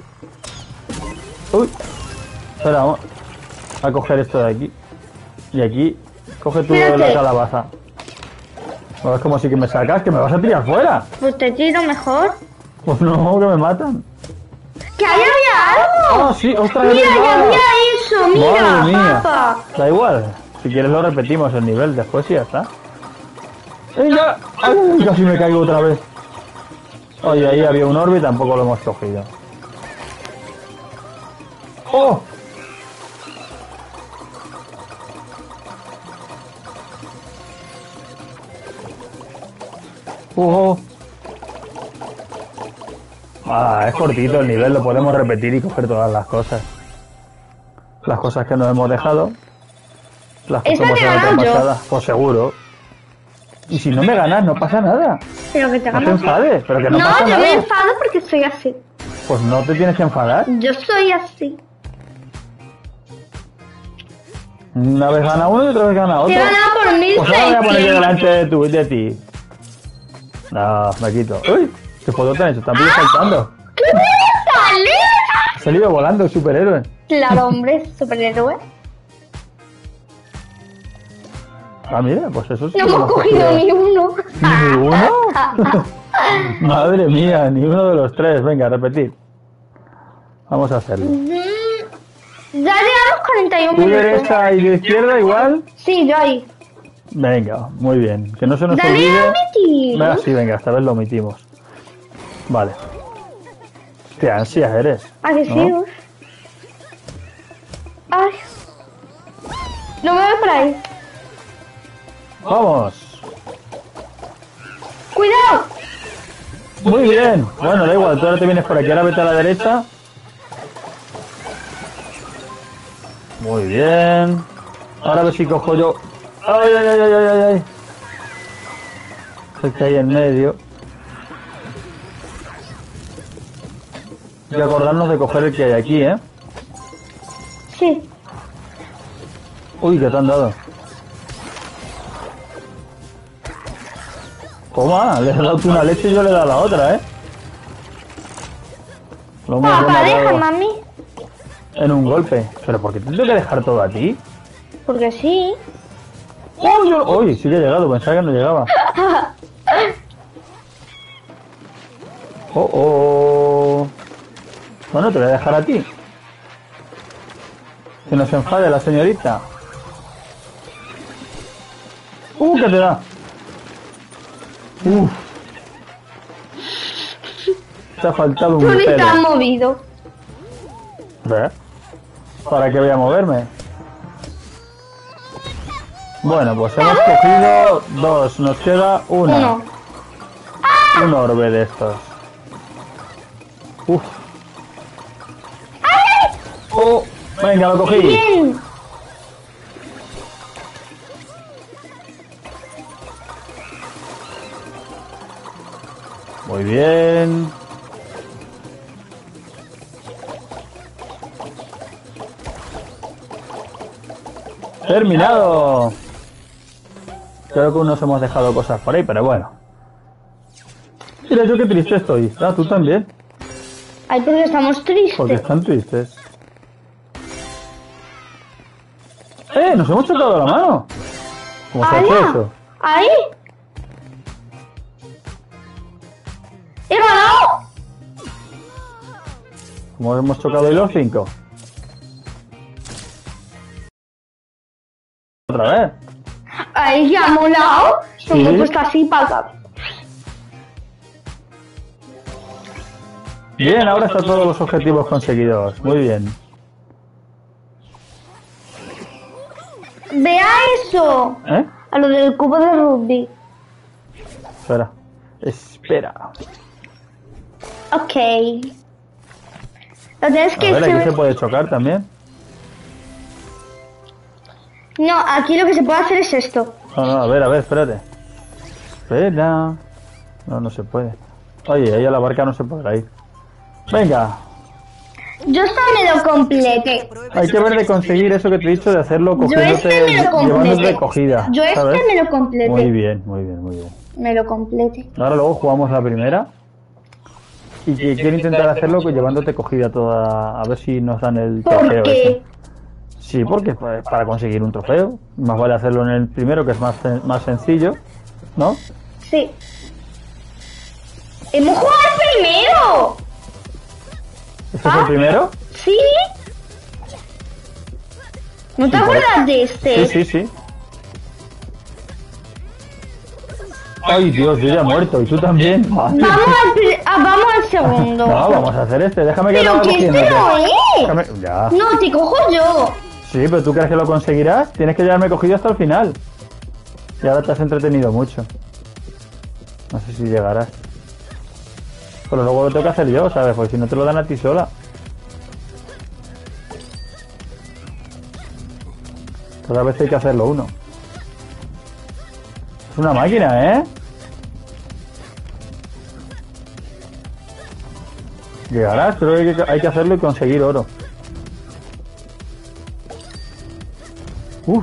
Uy. Espera, vamos a coger esto de aquí. Y aquí, coge tú Espérate. la calabaza. No es como si que me sacas, que me vas a tirar fuera. Pues te tiro mejor. Pues no, que me matan. ¡Que ahí había algo! Ah, sí, ostras, es ¡Mira, que verdad. había eso! ¡Mira, Madre mía. papá! Da igual. Si quieres lo repetimos el nivel después y ya está. ¡Venga! ¡Ay, casi me caigo otra vez! Oye, ahí había un orbe y tampoco lo hemos cogido. ¡Oh! ¡Oh! Ah, es cortito el nivel, lo podemos repetir y coger todas las cosas. Las cosas que nos hemos dejado. Las que Esta hemos te en he otra ganado yo. pasada. Pues seguro. Y si no me ganas, no pasa nada. Pero que te No te ganas. enfades, pero que no, pasa yo nada. me enfado porque soy así. Pues no te tienes que enfadar. Yo soy así. Una vez gana uno y otra vez gana otro. Te he ganado por Pues ahora voy a poner 1600. delante de ti. No, me quito. ¡Uy! ¿Qué foto te han hecho? Están saltando. ¿Qué me sale? Ha salido volando el superhéroe. Claro, hombre, superhéroe. Ah, mira, pues eso sí. No que lo hemos cogido ni uno. ¿Ni uno? Madre mía, ni uno de los tres. Venga, repetir. Vamos a hacerlo. Ya llevamos 41 ¿Tú minutos. derecha y de izquierda igual? Sí, yo ahí. Venga, muy bien. Que no se nos Dale a olvide. omitir. Venga, sí, venga, esta vez lo omitimos. Vale. Qué ansias eres. ¿A que sí? ¿No? Uf. Ay. No me voy por ahí. Vamos. ¡Cuidado! Muy bien. Bueno, da igual, tú ahora te vienes por aquí, ahora vete a la derecha. Muy bien. Ahora a ver si cojo yo. ¡Ay, ay, ay, ay, ay, ay! El que hay en medio. Hay que acordarnos de coger el que hay aquí, ¿eh? Sí. Uy, ¿qué te han dado? Toma, le has dado tú una leche y yo le he dado la otra, ¿eh? Lo hemos Papá, rematado déjame a mí. en un golpe. ¿Pero por qué te tengo que dejar todo a ti? Porque sí. ¡Uy! Uy, sí que he llegado, pensaba que no llegaba. Oh, oh. Bueno, te voy a dejar a ti. Que no se enfade la señorita. ¿Qué te da? Uf. Te ha faltado Tú un ni te has pelo. movido. ¿Ves? ¿Para qué voy a moverme? Bueno, pues hemos cogido dos, nos queda una. Uno. Un orbe de estos. Uf. Oh, venga, lo cogí. Bien. Muy bien. Terminado. Creo que nos hemos dejado cosas por ahí, pero bueno. Mira, yo qué triste estoy. Ah, tú también. Ay, porque estamos tristes. Porque están tristes. Nos hemos chocado la mano. ¿Cómo se ha hecho ¡Hala! eso? Ahí. ¡He ganado! ¿Cómo hemos chocado hoy los cinco? otra vez. Ahí ya ha molado. Sí. Me he puesto así para acá. Bien, ahora están todos los objetivos conseguidos. Muy bien. Vea eso. ¿Eh? A lo del cubo de rugby. Espera. Espera. Ok. Lo tienes A que ver, aquí subir- se puede chocar también. No, aquí lo que se puede hacer es esto. No, no, a ver, espérate. Espera. No, no se puede. Oye, ahí a la barca no se podrá ir. Venga. Yo esta me lo completé. Hay que ver de conseguir eso que te he dicho de hacerlo Yo este cogiéndote, me lo llevándote completé. cogida. Yo este ¿sabes? me lo completé. Muy bien, muy bien, muy bien. Me lo completé. Ahora luego jugamos la primera. Y que quiero intentar hacerlo llevándote cogida toda. A ver si nos dan el trofeo. ¿Por qué? ese. Sí, porque pues, para conseguir un trofeo. Más vale hacerlo en el primero, que es más sencillo. ¿No? Sí. ¡Hemos jugado el primero! ¿Este es el primero? ¿Sí? ¿No te Sí, acuerdas de este? Sí, sí, sí. Ay, Dios, yo ya he muerto. ¿Y tú también? Madre. Vamos al segundo. No, vamos a hacer este. Déjame que lo Pero haga que este cogiéndote. no es. Déjame- Ya. No, te cojo yo. Sí, pero ¿tú crees que lo conseguirás? Tienes que llevarme cogido hasta el final. Y ahora te has entretenido mucho. No sé si llegarás. Pero luego lo tengo que hacer yo, ¿sabes? Porque si no te lo dan a ti sola. Cada vez hay que hacerlo uno. Es una máquina, ¿eh? Llegarás, pero hay que hacerlo y conseguir oro. Uf.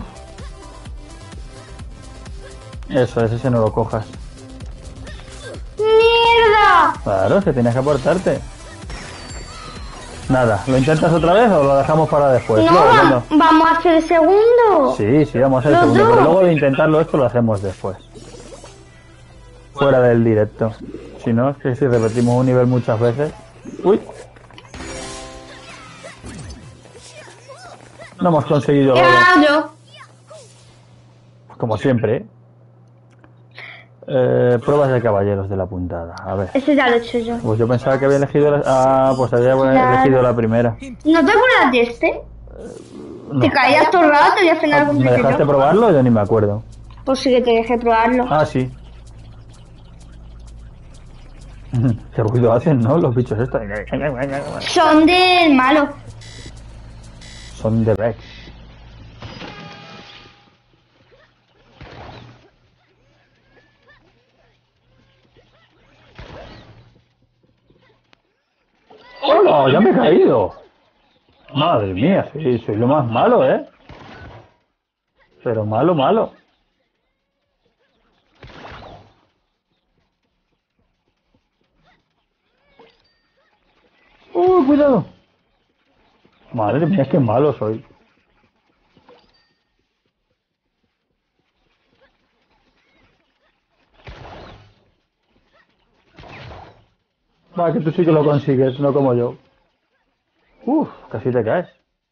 Eso, ese no lo cojas. ¡Mierda! Claro, es que tienes que aportarte. Nada, ¿lo intentas otra vez o lo dejamos para después? No, Luego, cuando- vamos a hacer el segundo. Sí, sí, vamos a hacer el Los segundo, dos. pero luego de intentarlo esto lo hacemos después. Fuera del directo. Si no, es que si repetimos un nivel muchas veces... ¡Uy! No hemos conseguido oro, Yo. como siempre. Pruebas de caballeros de la puntada. A ver. Ese ya lo he hecho yo. Pues yo pensaba que había elegido la... Ah, pues había Claro. elegido la primera. ¿No te acuerdas de este? No. Te caías todo el rato y al final ¿Me dejaste probarlo? Yo ni me acuerdo. Pues sí que te dejé probarlo. Ah, sí. Qué ruido hacen, ¿no? Los bichos estos. Son del malo. Son de Rex. ¡Hola! ¡Ya me he caído! Madre mía, sí, soy lo más malo, ¿eh? Pero malo, malo. Cuidado! Madre mía, qué malo soy. Va, que tú sí que lo consigues, no como yo. Uf, casi te caes.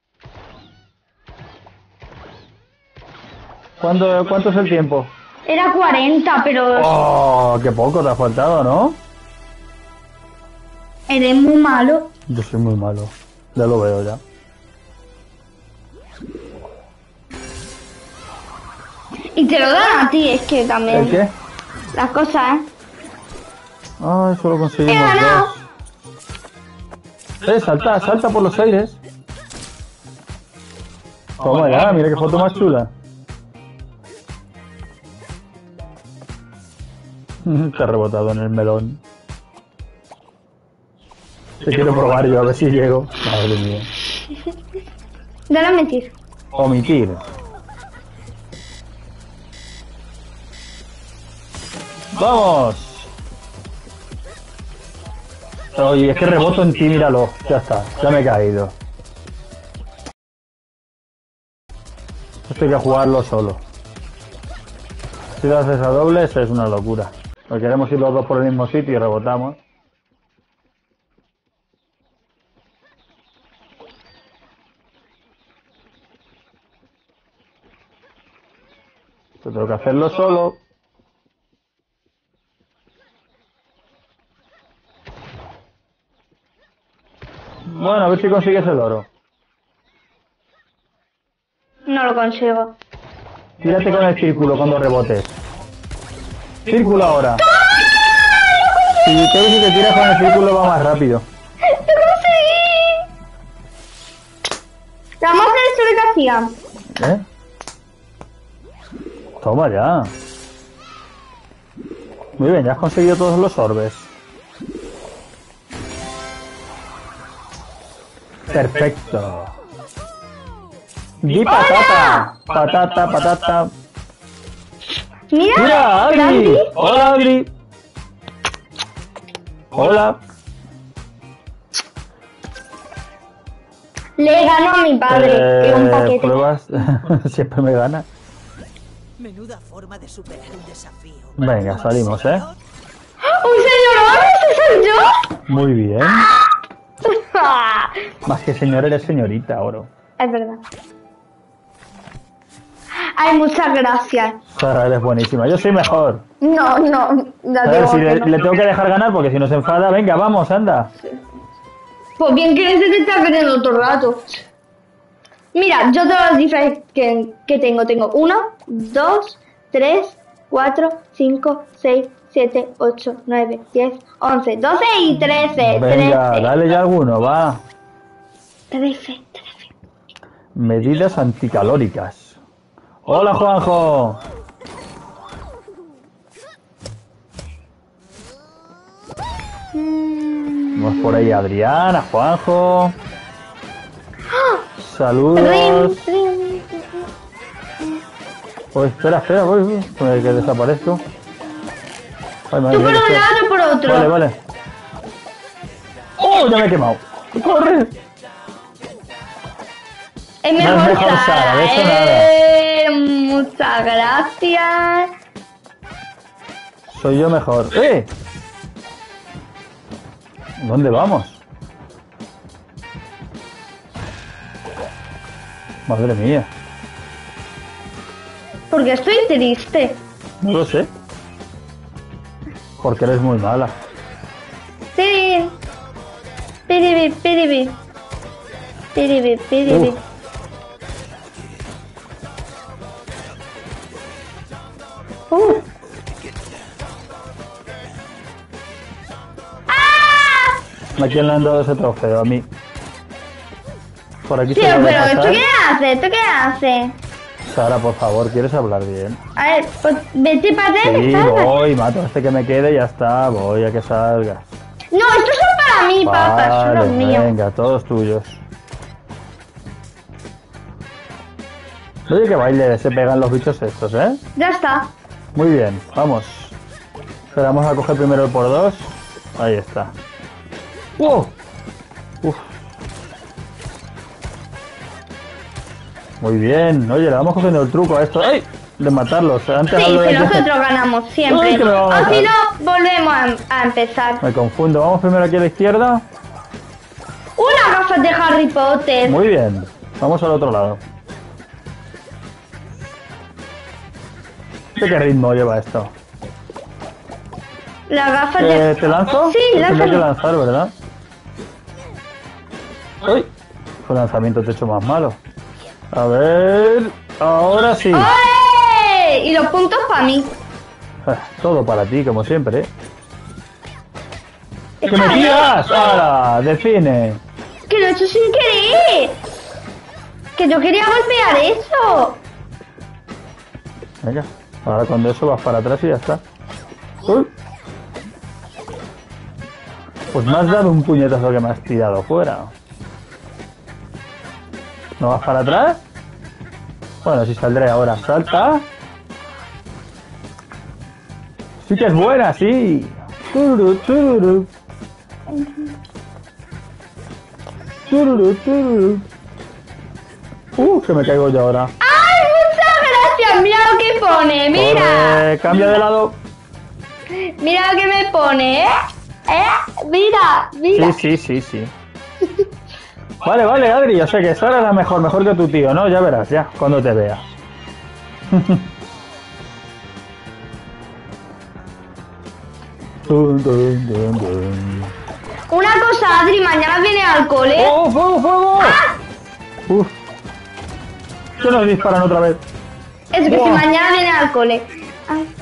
¿Cuánto es el tiempo? Era 40, pero Oh, qué poco te ha faltado, ¿no? eres muy malo. Yo soy muy malo. Ya lo veo ya. Y te lo dan a ti, es que también. ¿El qué? Las cosas, ¿eh? Ay, solo He conseguimos ganado. dos. Salta, salta por los aires. Toma ya, mira qué foto más chula. Te ha rebotado en el melón. Te quiero probar yo, a ver si llego. Madre mía. Dale a mentir. Omitir. ¡Vamos! Oye, es que reboto en ti, míralo. Ya está, ya me he caído. Esto hay que jugarlo solo. Si lo haces a dobles es una locura. Porque queremos ir los dos por el mismo sitio y rebotamos. Esto tengo que hacerlo solo. Bueno, a ver si consigues el oro. No lo consigo. Tírate con el círculo cuando rebotes. Círculo ahora. Si te tiras con el círculo va más rápido. ¡Lo conseguí! Vamos a hacer esto que hacía. ¿Eh? Toma ya. Muy bien, ya has conseguido todos los orbes. Perfecto. Di patata. Patata, patata. Mira, Mira, Adri. Adri. Hola, Adri. Hola. Le ganó a mi padre en un paquete. Pruebas. Siempre me gana. Menuda forma de superar un desafío. Venga, salimos, ¿eh? ¡Un señorón! ¿Ese soy yo? Muy bien. Más que señor, eres señorita, oro. Es verdad. Ay, muchas gracias. Sara, eres buenísima. Yo soy mejor. No, ya A ver, digo si que le no. tengo que dejar ganar porque si no se enfada, venga, vamos, anda. Pues bien que ese te está perdiendo otro rato. Mira, yo todas las cifras que tengo. Tengo 1, 2, 3, 4, 5, 6, 7, 8, 9, 10, 11, 12 y 13. Venga, 13. dale ya alguno, va. 13. Medidas anticalóricas. Hola, Juanjo. Vamos por ahí a Adriana, Juanjo. Saludos. Oh, espera, voy, que desaparezco. Ay, madre Tú por mía, un que lado, yo por otro. Vale. ¡Oh, ya me he quemado! ¡Corre! Es No es mejor mejor Sara, de eso Muchas gracias. Soy yo mejor. ¡Eh! ¿Dónde vamos? Madre mía. Porque estoy triste. No lo sé. Porque eres muy mala. Piribi. Uf. ¿A quién le han dado ese trofeo? A mí. Por aquí Tío, se puede pero ¿esto pasar. qué hace? ¿Esto qué hace? Sara, por favor, ¿quieres hablar bien? A ver, pues vete para Sí, atrás. voy, mato a este que me quede y ya está. Voy a que salga. No, estos son para mí, papá, son los míos. Venga, todos tuyos. Oye, que baile se pegan los bichos estos, ¿eh? Ya está. Muy bien, vamos. Esperamos a coger primero el por dos. Ahí está. ¡Wow! Uf. Muy bien. Oye, le vamos cogiendo el truco a esto. ¡Ay! De matarlos. Antes Sí, hablo de que que- nosotros ganamos siempre. Ay, que me va a O si matar. no, volvemos a empezar. Me confundo. Vamos primero aquí a la izquierda. Una gafas de Harry Potter. Muy bien. Vamos al otro lado. ¿Qué ritmo lleva esto? Las gafas de... ¿Te lanzo? Sí, Tendré que lánzalo. lanzar, ¿verdad? ¡Uy! Fue lanzamiento te he hecho más malo. A ver... Ahora sí. ¡Ole! Y los puntos para mí. Todo para ti, como siempre, ¿eh? ¡Que me tiras! ¡Hala! ¡Define! Que lo he hecho sin querer. Que yo quería golpear eso. Venga. Ahora cuando eso vas para atrás y ya está. ¡Uy! Pues me has dado un puñetazo que me has tirado fuera. ¿No vas para atrás? Bueno, sí saldré ahora. ¡Salta! Sí que es buena, sí. Tururu, tururu. Tururu, tururu. Que me caigo yo ahora. ¡Ay, muchas gracias! Mira lo que pone, mira. Corre, cambia de lado. Mira lo que me pone, ¿eh? Mira. Sí. Vale, Adri, yo sé que Sara es la mejor que tu tío, ¿no? Ya verás, ya, cuando te vea. Dun, dun, dun, dun. Una cosa, Adri, mañana viene al cole. ¡Oh, fuego, fuego! Uf. ¿Qué nos disparan otra vez? Es que si Buah. mañana viene al cole. Ay.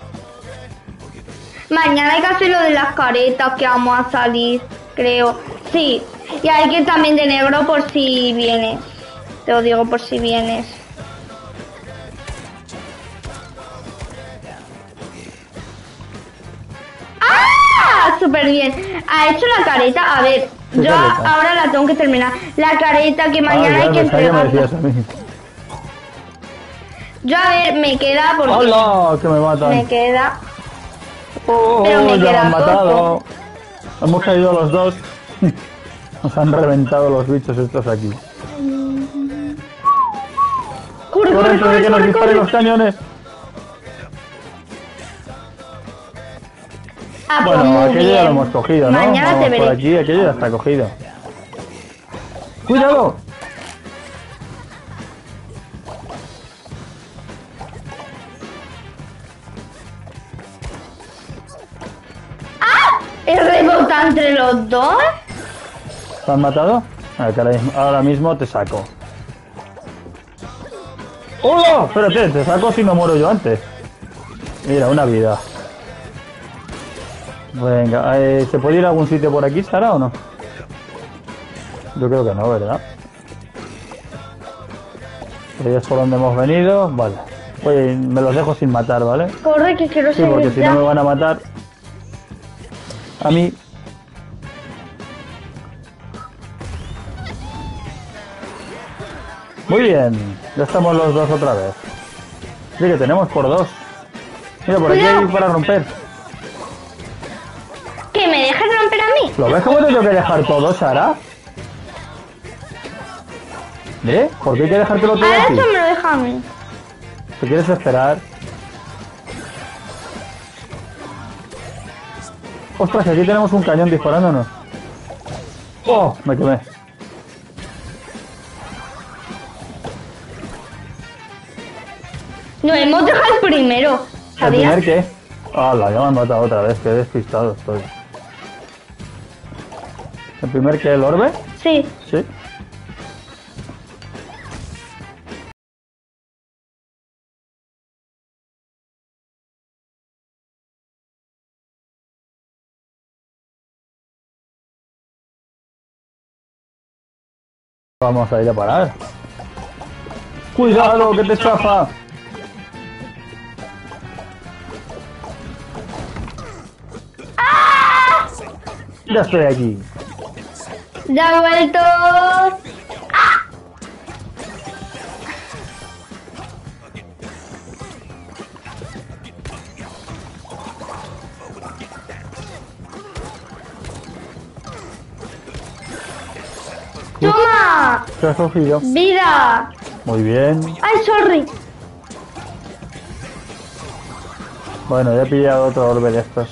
Mañana hay que hacer lo de las caretas que vamos a salir, creo. Sí. Y hay que ir también de negro por si vienes. Te lo digo por si vienes. ¡Ah! Súper bien. Ha hecho la careta. A ver, ¿Qué yo careta? ahora la tengo que terminar. La careta que mañana Ah, hay que ya, pensaba que me entregarla. decías a mí. Yo a ver, me queda porque... ¡Hola! Que me matan. Me queda... Oh, Pero me ya queda me han matado. poco. Hemos caído los dos. Nos han reventado los bichos estos aquí. ¡Corre, Corre corre, antes de corre, que nos corre, disparen corre! los cañones. Ah, pues Bueno, muy aquello ya bien. lo hemos cogido, ¿no? Mañana Vamos te veré. por aquí, aquello ya está cogido. ¡Cuidado! ¿He rebotado entre los dos? ¿Te han matado? Ah, caray, ahora mismo te saco. ¡Hola! Espérate, te saco si no muero yo antes. Mira, una vida. Venga, ¿se puede ir a algún sitio por aquí, Sara, o no? Yo creo que no, ¿verdad? Ahí es por donde hemos venido. Vale. Oye, me los dejo sin matar, ¿vale? Corre, que quiero Sí, seguir porque si ya. no me van a matar. A mí. Muy bien. Ya estamos los dos otra vez. Sí, que tenemos por dos. Mira, por aquí hay para romper. ¿Que me dejes romper a mí? ¿Lo ves cómo te tengo que dejar todo, Sara? ¿Eh? ¿Por qué hay que dejártelo todo Ahora aquí? eso me lo deja a mí. ¿Te quieres esperar? Ostras, aquí tenemos un cañón disparándonos. ¡Oh! Me quemé. No, hemos dejado el primero. ¿El ¿Sabías? primer qué? ¡Hala! Ya me han matado otra vez, que despistado estoy. ¿El primer qué? ¿El orbe? Sí. Sí. Vamos a ir a parar. ¡Cuidado, que te chafa! Ya estoy aquí. Ya he vuelto. ¡Toma! ¿Qué has cogido? ¡Vida! Muy bien. ¡Ay, sorry! Bueno, ya he pillado otro orbe de estos.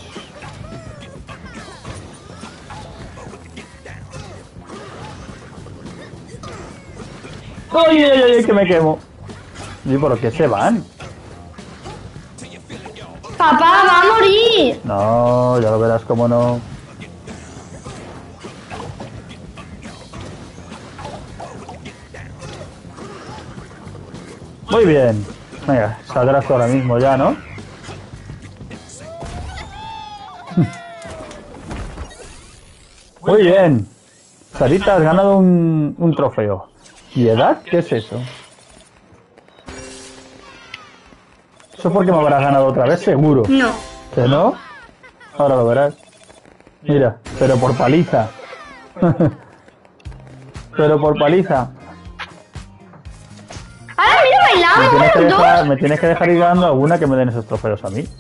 ¡Ay, ay, ay, que me quemo! ¿Y por qué se van? ¡Papá, va a morir! No, ya lo verás cómo no. Muy bien. Venga, saldrás tú ahora mismo ya, ¿no? Muy bien. Sarita, has ganado un trofeo. ¿Y edad? ¿Qué es eso? Eso es porque me habrás ganado otra vez, seguro. No. ¿Que no? Ahora lo verás. Mira, pero por paliza. Pero por paliza. ¡Ahora mira, bailamos los dos! Me tienes que dejar ir ganando alguna que me den esos trofeos a mí.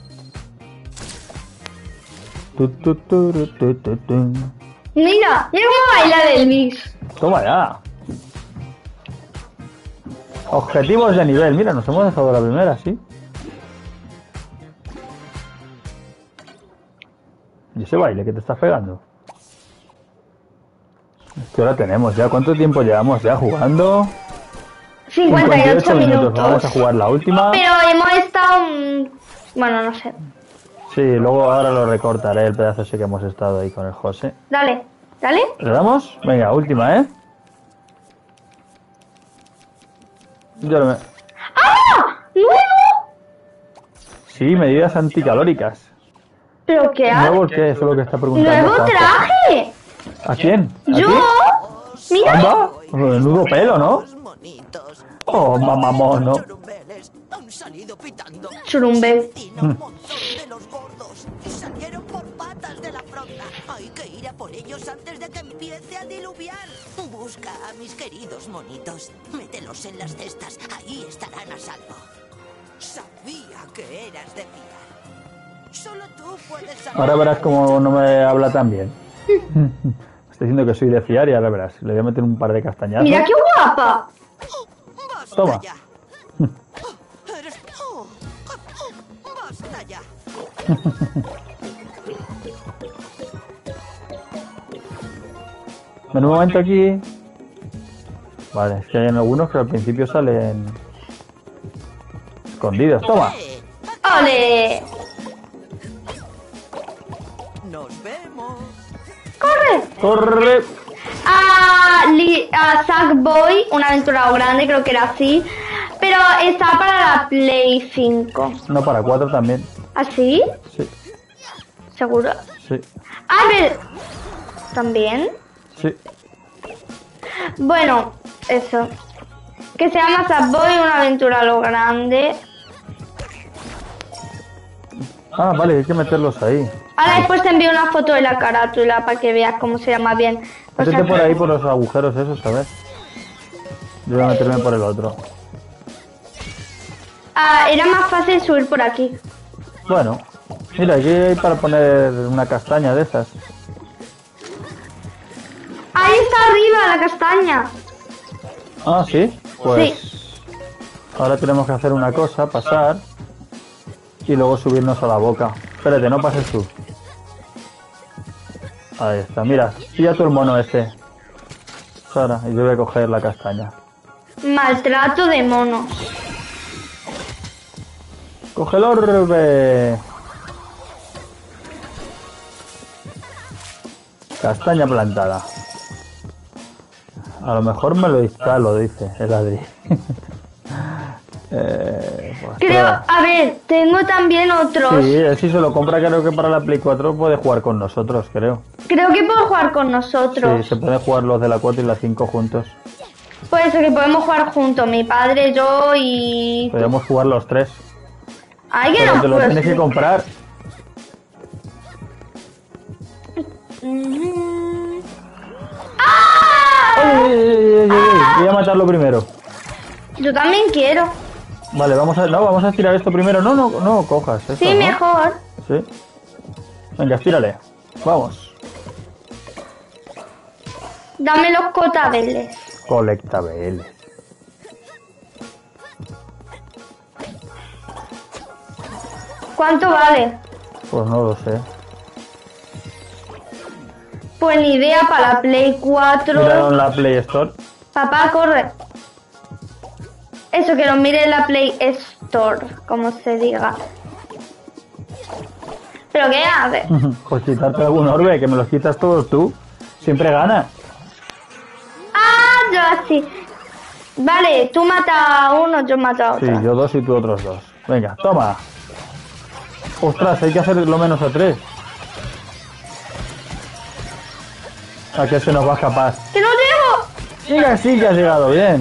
Tu, tu, tu, tu, tu, tu, tu. Mira, mira cómo baila el Elvis. Toma ya. Objetivos de nivel. Mira, nos hemos dejado la primera, ¿sí? ¿Y ese baile que te estás pegando? ¿Qué hora tenemos ya? ¿Cuánto tiempo llevamos ya jugando? 58 minutos. Vamos a jugar la última. Pero hemos estado... bueno, no sé. Sí, luego ahora lo recortaré el pedazo ese que hemos estado ahí con el José. Dale, dale. ¿Le damos? Venga, última, ¿eh? Yo me... ¡Ah! ¡Nuevo! Sí, medidas anticalóricas. ¿Pero qué hago? ¿Nuevo qué? Eso es lo que está preguntando. ¡Nuevo Juanjo. traje! ¿A quién? ¿A ¡Yo! ti? ¡Mira! Anda, menudo pelo, ¿no? Los monitos. Oh, mamamono. Churumbeles han salido pitando. Churumbel. Tiene un montón de los gordos. Salieron por patas de la fronda. Hay que ir a por ellos antes de que empiece a diluviar. Busca a mis queridos monitos. Mételos en las cestas. Ahí estarán a salvo. Sabía que eras de fiar. Solo tú puedes saber. Ahora verás cómo no me habla tan bien. Estoy diciendo que soy de fiar y ahora verás. Le voy a meter un par de castañazos. ¡Mira qué guapa! ¡Basta Toma. ya! Eres... ¡Basta ya! En un momento aquí... Vale, es que hay algunos que al principio salen... escondidos. Toma. ¡Ole! ¡Nos vemos! ¡Corre! ¡Corre! A Sackboy, una aventura grande, creo que era así. Pero está para la Play 5. No, para 4 también. ¿Así? Sí, ¿Seguro? sí, A ver. ¿También? sí. Bueno, eso. Que se llama Sackboy, una aventura a lo grande. Ah, vale, hay que meterlos ahí. Ahora después te envío una foto de la carátula para que veas cómo se llama bien. O sea, Métete por ahí por los agujeros esos, a ver. Yo voy a meterme por el otro. era más fácil subir por aquí. Bueno, mira, aquí hay para poner una castaña de esas. Ahí está arriba la castaña. Ah, ¿sí? Pues... ahora tenemos que hacer una cosa, pasar... y luego subirnos a la boca. Espérate, no pases tú. Ahí está, mira, pilla tú el mono este. Sara, y yo voy a coger la castaña. Maltrato de monos. ¡Coge el orbe! Castaña plantada. A lo mejor me lo instalo, dice el Adri. Pues Creo, claro. a ver, tengo también otros. Sí, él si se lo compra creo que para la Play 4 puede jugar con nosotros, creo. Creo que puedo jugar con nosotros. Sí, se pueden jugar los de la 4 y la 5 juntos. Por eso que podemos jugar juntos, mi padre, yo y... Podríamos jugar los 3. Ay, que Pero no, te lo pues... tienes que comprar. ¡Ay! Voy a matarlo primero. Yo también quiero. Vale, vamos a tirar esto primero. No cojas esto, Sí, ¿no? mejor. Sí. Venga, estírale. Vamos. Dame los cotabeles. Colectabeles. ¿Cuánto vale? Pues no lo sé. Pues ni idea para la Play 4. Mira en la Play Store. Papá, corre. Eso, que lo mire en la Play Store, como se diga. ¿Pero qué haces? Pues quitarte algún orbe, que me los quitas todos tú. Siempre ganas. Ah, yo así. Vale, tú mata a uno, yo mato a Sí, otro. yo 2 y tú otros 2. Venga, toma. Ostras, hay que hacer lo menos a 3. ¿A qué se nos va a escapar? ¡Que no llego! Venga, sí que has llegado, bien.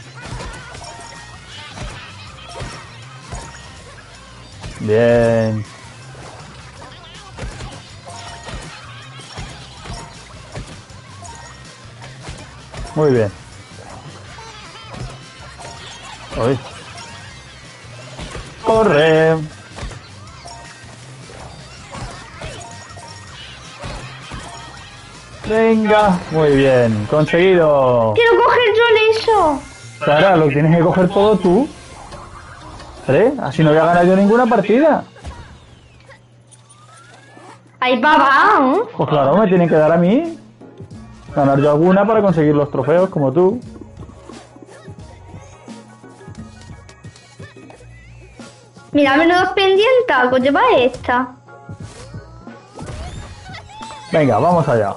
Bien. Muy bien. Uy. Corre. Venga, muy bien, conseguido. ¡Quiero coger yo el eso! Sara, lo tienes que coger todo tú. ¿Eh? Así no voy a ganar yo ninguna partida. Ahí papá, ¿eh? Pues claro, me tienen que dar a mí. Ganar yo alguna para conseguir los trofeos como tú. Mira, menudos pendientes, lleva esta. Venga, vamos allá.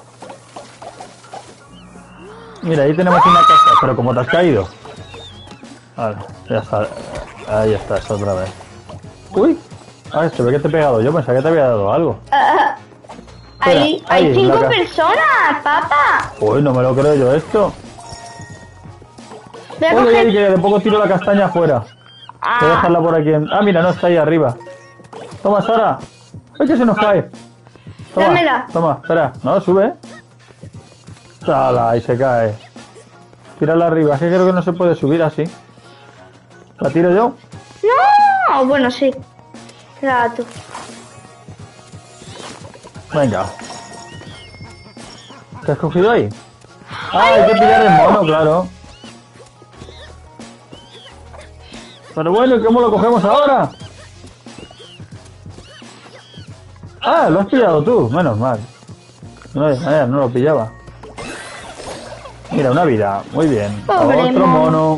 Mira, ahí tenemos una casa, pero como te has caído. Vale, ya está. Ahí estás otra vez. Uy. Ah, se ve que te he pegado. Yo pensaba que te había dado algo. Hay ahí, 5 la personas, papá. Uy, no me lo creo yo esto. Voy a Uy, coger... que de poco tiro la castaña afuera. Voy a dejarla por aquí. Ah, mira, no, está ahí arriba. Toma, Sara. ¡Ay, que se nos cae! Toma, Dámela. toma, espera. No, sube. ¡Sala! Ahí se cae. Tírala arriba. Es que creo que no se puede subir así. ¿La tiro yo? No, bueno, sí. Rato. Venga. ¿Te has cogido ahí? Ah, hay que pillar el mono, claro. Pero bueno, ¿y cómo lo cogemos ahora? Ah, lo has pillado tú, menos mal. No de manera, no lo pillaba. Mira, una vida, muy bien. Pobre Otro mono. mono.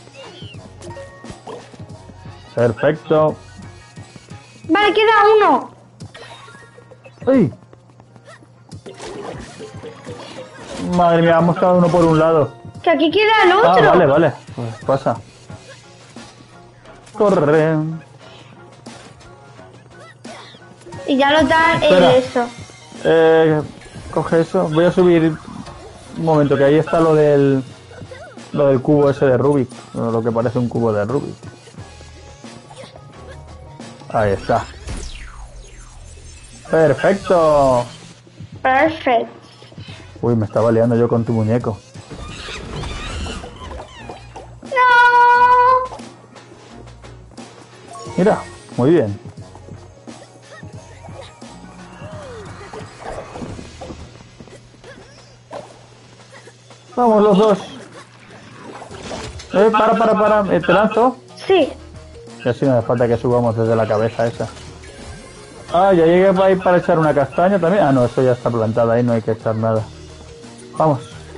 Perfecto. Vale, queda uno. ¡Ay! Madre mía, vamos cada uno por un lado. Que aquí queda el Ah, otro. vale, vale. Pues pasa. Corre. Y ya nos dan Espera. eso. Coge eso. Voy a subir un momento, que ahí está lo del cubo ese de Rubik. Lo que parece un cubo de Rubik. Ahí está. Perfecto. Perfecto. Uy, me estaba liando yo con tu muñeco. No. Mira, muy bien. Vamos los dos. Para. ¿Te lanzo? Sí. Y así no hace falta que subamos desde la cabeza esa. Ah, ya llegué para ir para echar una castaña también. Ah, no, eso ya está plantada ahí, no hay que echar nada. Vamos.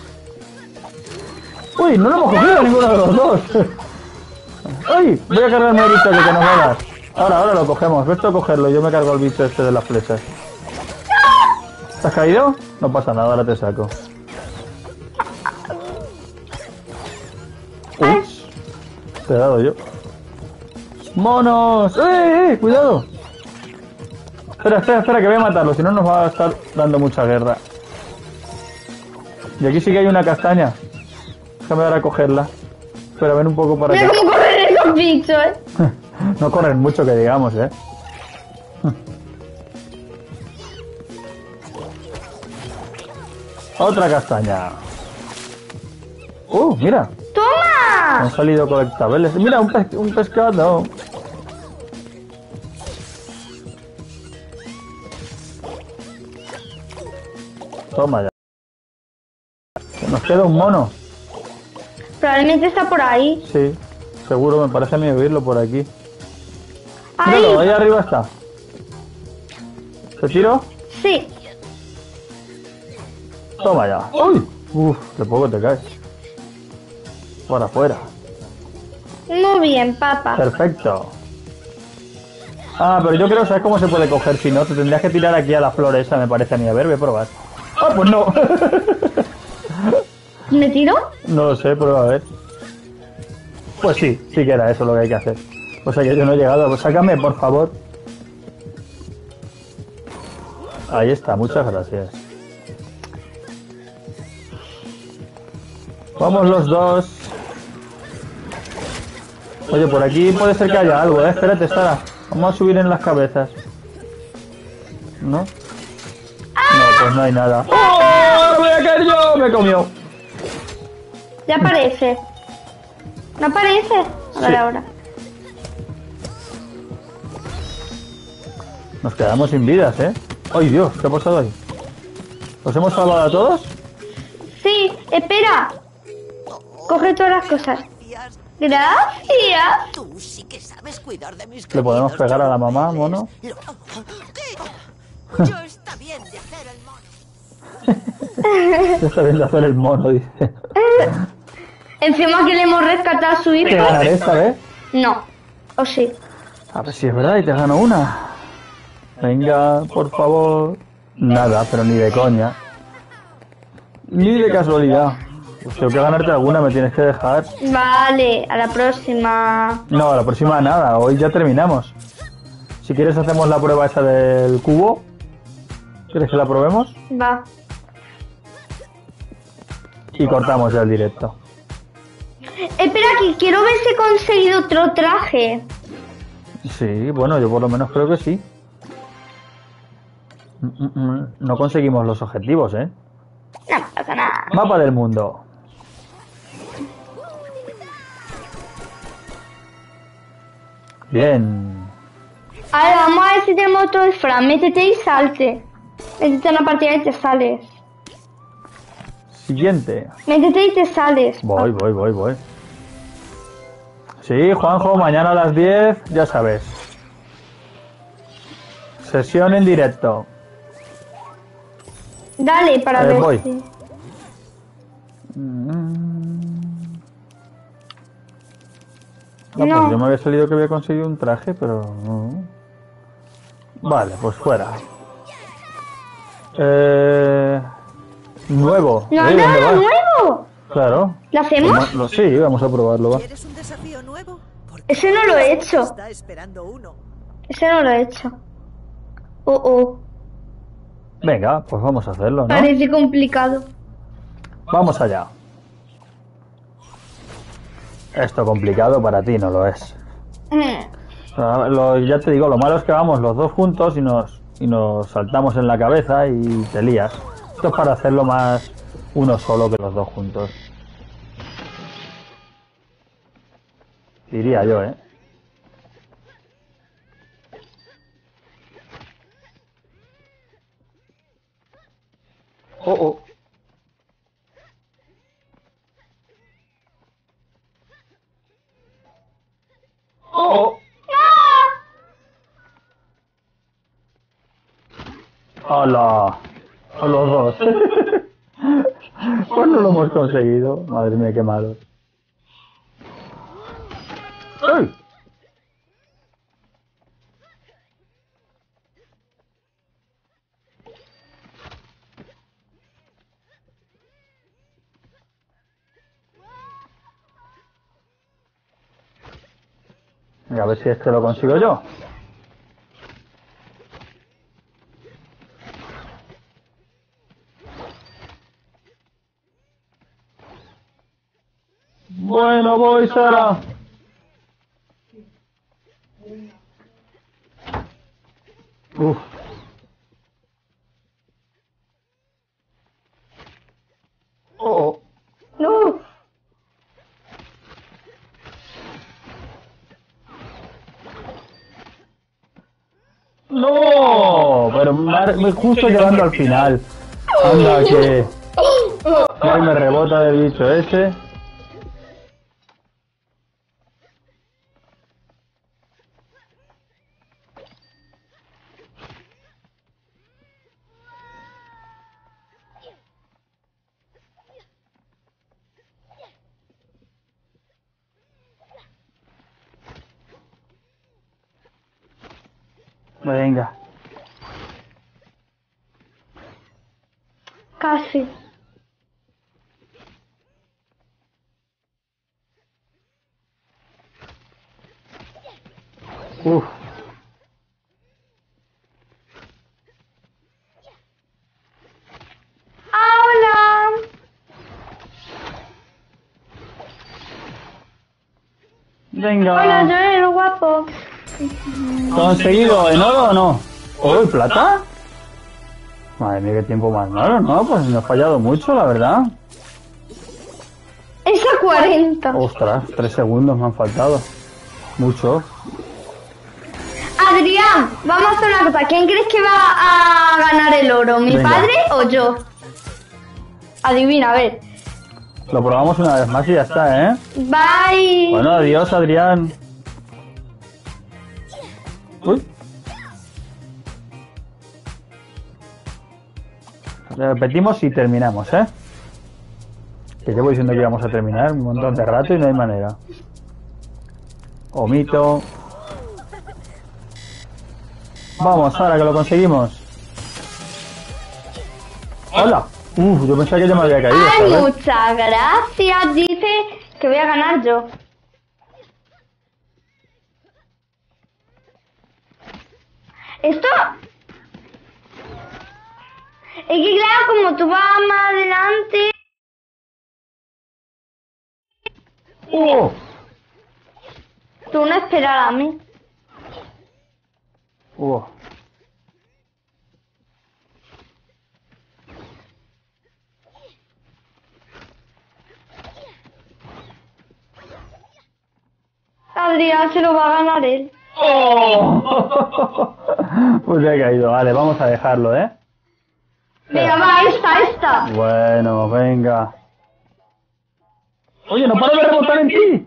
Uy, no lo hemos cogido ninguno de los dos. Uy, voy a cargarme el bicho que nos va a dar. Ahora lo cogemos. Esto a cogerlo. Yo me cargo el bicho este de las flechas. ¿Te has caído? No pasa nada, ahora te saco. Uy, te he dado yo. ¡Monos! ¡Cuidado! Espera, que voy a matarlo, si no nos va a estar dando mucha guerra. Y aquí sí que hay una castaña. Déjame ahora cogerla. Espera, ven un poco para Mira acá. cómo corren esos bichos, No corren mucho, que digamos, Otra castaña. Mira, ¡Toma! han salido colectables. Mira, un pescado. Toma ya. Nos queda un mono. Probablemente está por ahí. Sí, seguro, me parece a mí oírlo por aquí. ¡Ahí! Míralo, ahí arriba está. ¿Te tiro? Sí. Toma ya. ¡Uy! Uf, de poco te caes. Por afuera. Muy bien, papá. Perfecto. Ah, pero yo creo, ¿sabes cómo se puede coger? Si no, te tendrías que tirar aquí a la flor esa, me parece a mí. A ver, voy a probar. Ah, pues no. ¿Me tiro? No lo sé, prueba a ver. Pues sí que era eso lo que hay que hacer. O sea que yo no he llegado. Pues sácame, por favor. Ahí está, muchas gracias. Vamos los dos. Oye, por aquí puede ser que haya algo, ¿eh? Espérate, Sara. Vamos a subir en las cabezas. ¿No? No, pues no hay nada. ¡Oh! ¡Ahora voy a caer yo! Me comió. Ya aparece. ¿No aparece? A ver Sí. ahora. Nos quedamos sin vidas, ¿eh? ¡Ay, Dios! ¿Qué ha pasado ahí? ¿Los hemos salvado a todos? Sí, espera. Coge todas las cosas. Gracias. Gracias. Tú sí que sabes cuidar de mis ¿Le podemos queridos pegar a la mamá, chupeles. mono? ¿Qué? Yo está bien de hacer el mono. Se está viendo hacer el mono, dice. Encima que le hemos rescatado a su ¿Te hijo. ganaré esta vez? No. ¿O sí? A ver si es verdad y te gano una. Venga, por favor. Nada, pero ni de coña. Ni de casualidad. Pues tengo que ganarte alguna, me tienes que dejar. Vale, a la próxima. No, a la próxima nada, hoy ya terminamos. Si quieres hacemos la prueba esa del cubo. ¿Quieres que la probemos? Va. Y cortamos ya el directo. Espera, que quiero ver si he conseguido otro traje. Sí, bueno, yo por lo menos creo que sí. No conseguimos los objetivos, ¿eh? No pasa nada. Mapa del mundo. Bien. Ahora vamos a ver si tenemos otro disfraz. Métete y salte. Métete en una partida y te sales. Siguiente. Métete y te sales. Voy. Sí, Juanjo, mañana a las 10, ya sabes. Sesión en directo. Dale para ver voy. si... Pues No. yo me había salido que había conseguido un traje, pero no. Vale, pues fuera. Nuevo. ¡No, ¿Dónde nada vas? nuevo! Claro. ¿Lo hacemos? Sí, vamos a probarlo, va. ¿Quieres un desafío nuevo? Porque Ese no lo he hecho. está esperando uno. Ese no lo he hecho. Oh. Venga, pues vamos a hacerlo, ¿no? Parece complicado. Vamos allá. Esto complicado para ti no lo es. Ya te digo, lo malo es que vamos los dos juntos y nos saltamos en la cabeza y te lías. Esto es para hacerlo más uno solo que los dos juntos. Diría yo, ¿eh? Oh. Oh. ¡Hala! A los dos. Pues no lo hemos conseguido. Madre mía, qué malo. ¡Ay! A ver si este lo consigo yo. Bueno, voy, Sara. Uf. Oh. No. No, pero justo llegando al final. Anda, que... Ay, me rebota del bicho ese. Venga. Casi. Uf. ¡Hola! Venga. Hola, Joel, guapo. ¿Conseguido en oro o no? ¿Oro y plata? Madre mía, qué tiempo más malo, ¿no? Pues me ha fallado mucho, la verdad. Es a 40. Ostras, 3 segundos me han faltado. Mucho. Adrián, vamos a hacer una cosa. ¿Quién crees que va a ganar el oro? ¿Mi Venga. padre o yo? Adivina, a ver. Lo probamos una vez más y ya está, ¿eh? Bye. Bueno, adiós, Adrián. Uy. Repetimos y terminamos, ¿eh? Que llevo diciendo que íbamos a terminar un montón de rato y no hay manera. Omito. Vamos, ahora que lo conseguimos. ¡Hola! Yo pensaba que ya me había caído, Ay, ¿sabes? muchas gracias. Dice que voy a ganar yo. Esto... Es que claro, como tú vas más adelante... ¡Oh! Tú no esperas a mí. Adrián se lo va a ganar él. ¡Oh! Pues ya he caído. Vale, vamos a dejarlo, ¿eh? Venga, va, esta. Bueno, venga. Oye, no paro de rebotar en ti.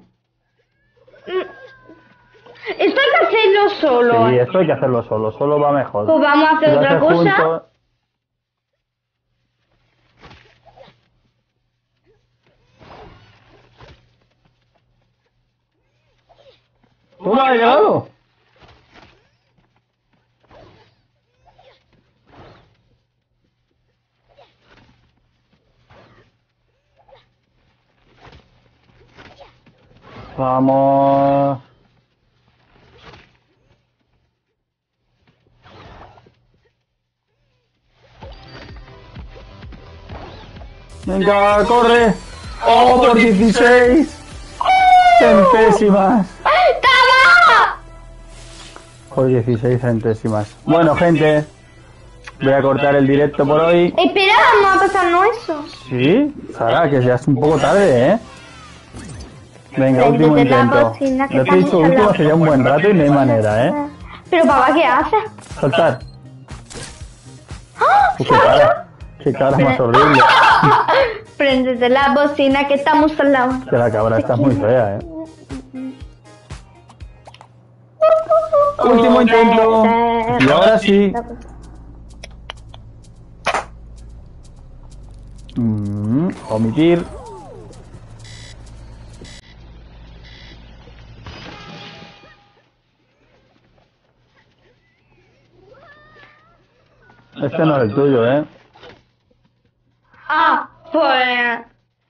Esto hay que hacerlo solo. Sí, esto hay que hacerlo solo. Solo va mejor. Pues vamos a hacer Si lo otra haces cosa. juntos- ¡Toma, he llegado! Vamos. Venga, corre. ¡Oh, por 16! Centésimas. ¡Toma! Por 16 centésimas. Bueno, gente. Voy a cortar el directo por hoy. Espera, vamos a pasarnos eso. Sí, Sara, que ya es un poco tarde, ¿eh? Venga, Préndete último la intento. bocina que Lo que he dicho estamos último hablando. hace ya un buen rato y no hay manera, ¿eh? Pero papá, ¿qué haces? Saltar. Qué cara. Qué cara más horrible. Préndete la bocina que estamos al lado. Que la cabra está muy fea, ¿eh? Último intento. Y ahora sí. Omitir. Este no es el tuyo, ¿eh? Ah, pues...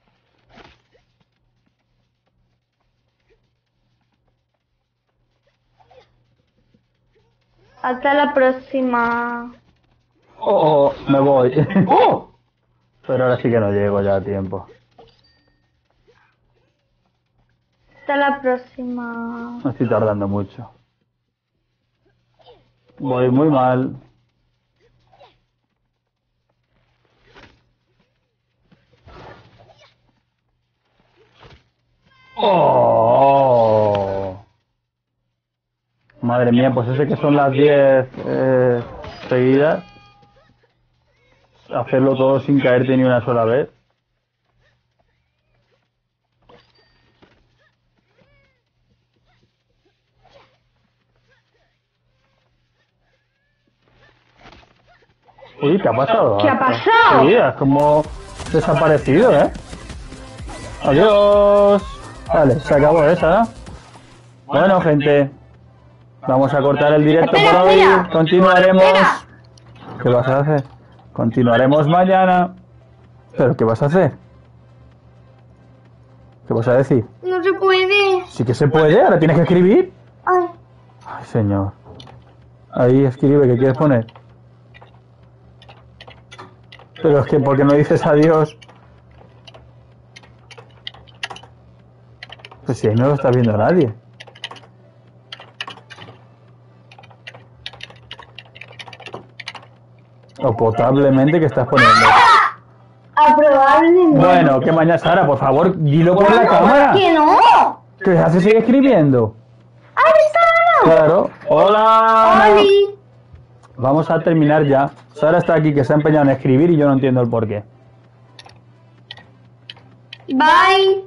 Hasta la próxima. Oh, me voy. ¡Oh! Pero ahora sí que no llego ya a tiempo. Hasta la próxima. Me estoy tardando mucho. Voy muy mal. ¡Oh! Madre mía, pues ese que son las 10 seguidas. Hacerlo todo sin caerte ni una sola vez. Uy, ¿qué ha pasado? ¿Qué ha pasado? Sí, es como desaparecido, ¿eh? Adiós. Vale, se acabó esa, ¿no? Bueno, gente. Vamos a cortar el directo Espera, por hoy. espera. Continuaremos. Espera. ¿Qué vas a hacer? Continuaremos mañana. ¿Pero qué vas a hacer? ¿Qué vas a decir? No se puede. Sí que se puede, ahora tienes que escribir. Ay. Ay, señor. Ahí escribe, ¿qué quieres poner? Pero es que, ¿por qué no dices adiós? Pues si ahí no lo está viendo nadie. O potablemente que estás poniendo. Probablemente. Bueno, ¿qué mañana, Sara? Por favor, dilo por la cámara. ¿Que no? ¿Qué haces? Sigue escribiendo. ¡Ay, está! Claro. Hola. ¡Oli! Vamos a terminar ya. Sara está aquí que se ha empeñado en escribir y yo no entiendo el porqué. Bye.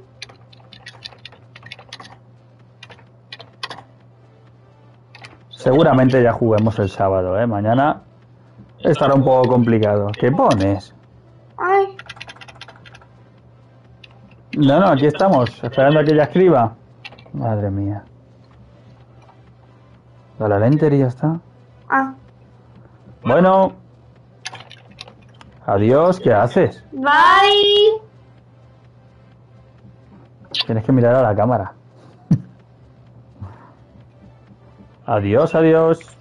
Seguramente ya juguemos el sábado, ¿eh? Mañana estará un poco complicado. ¿Qué pones? Ay. No, aquí estamos, esperando a que ella escriba. Madre mía. Dale al enter y ya está. Ah. Bueno. Adiós, ¿qué haces? Bye. Tienes que mirar a la cámara. Adiós, adiós.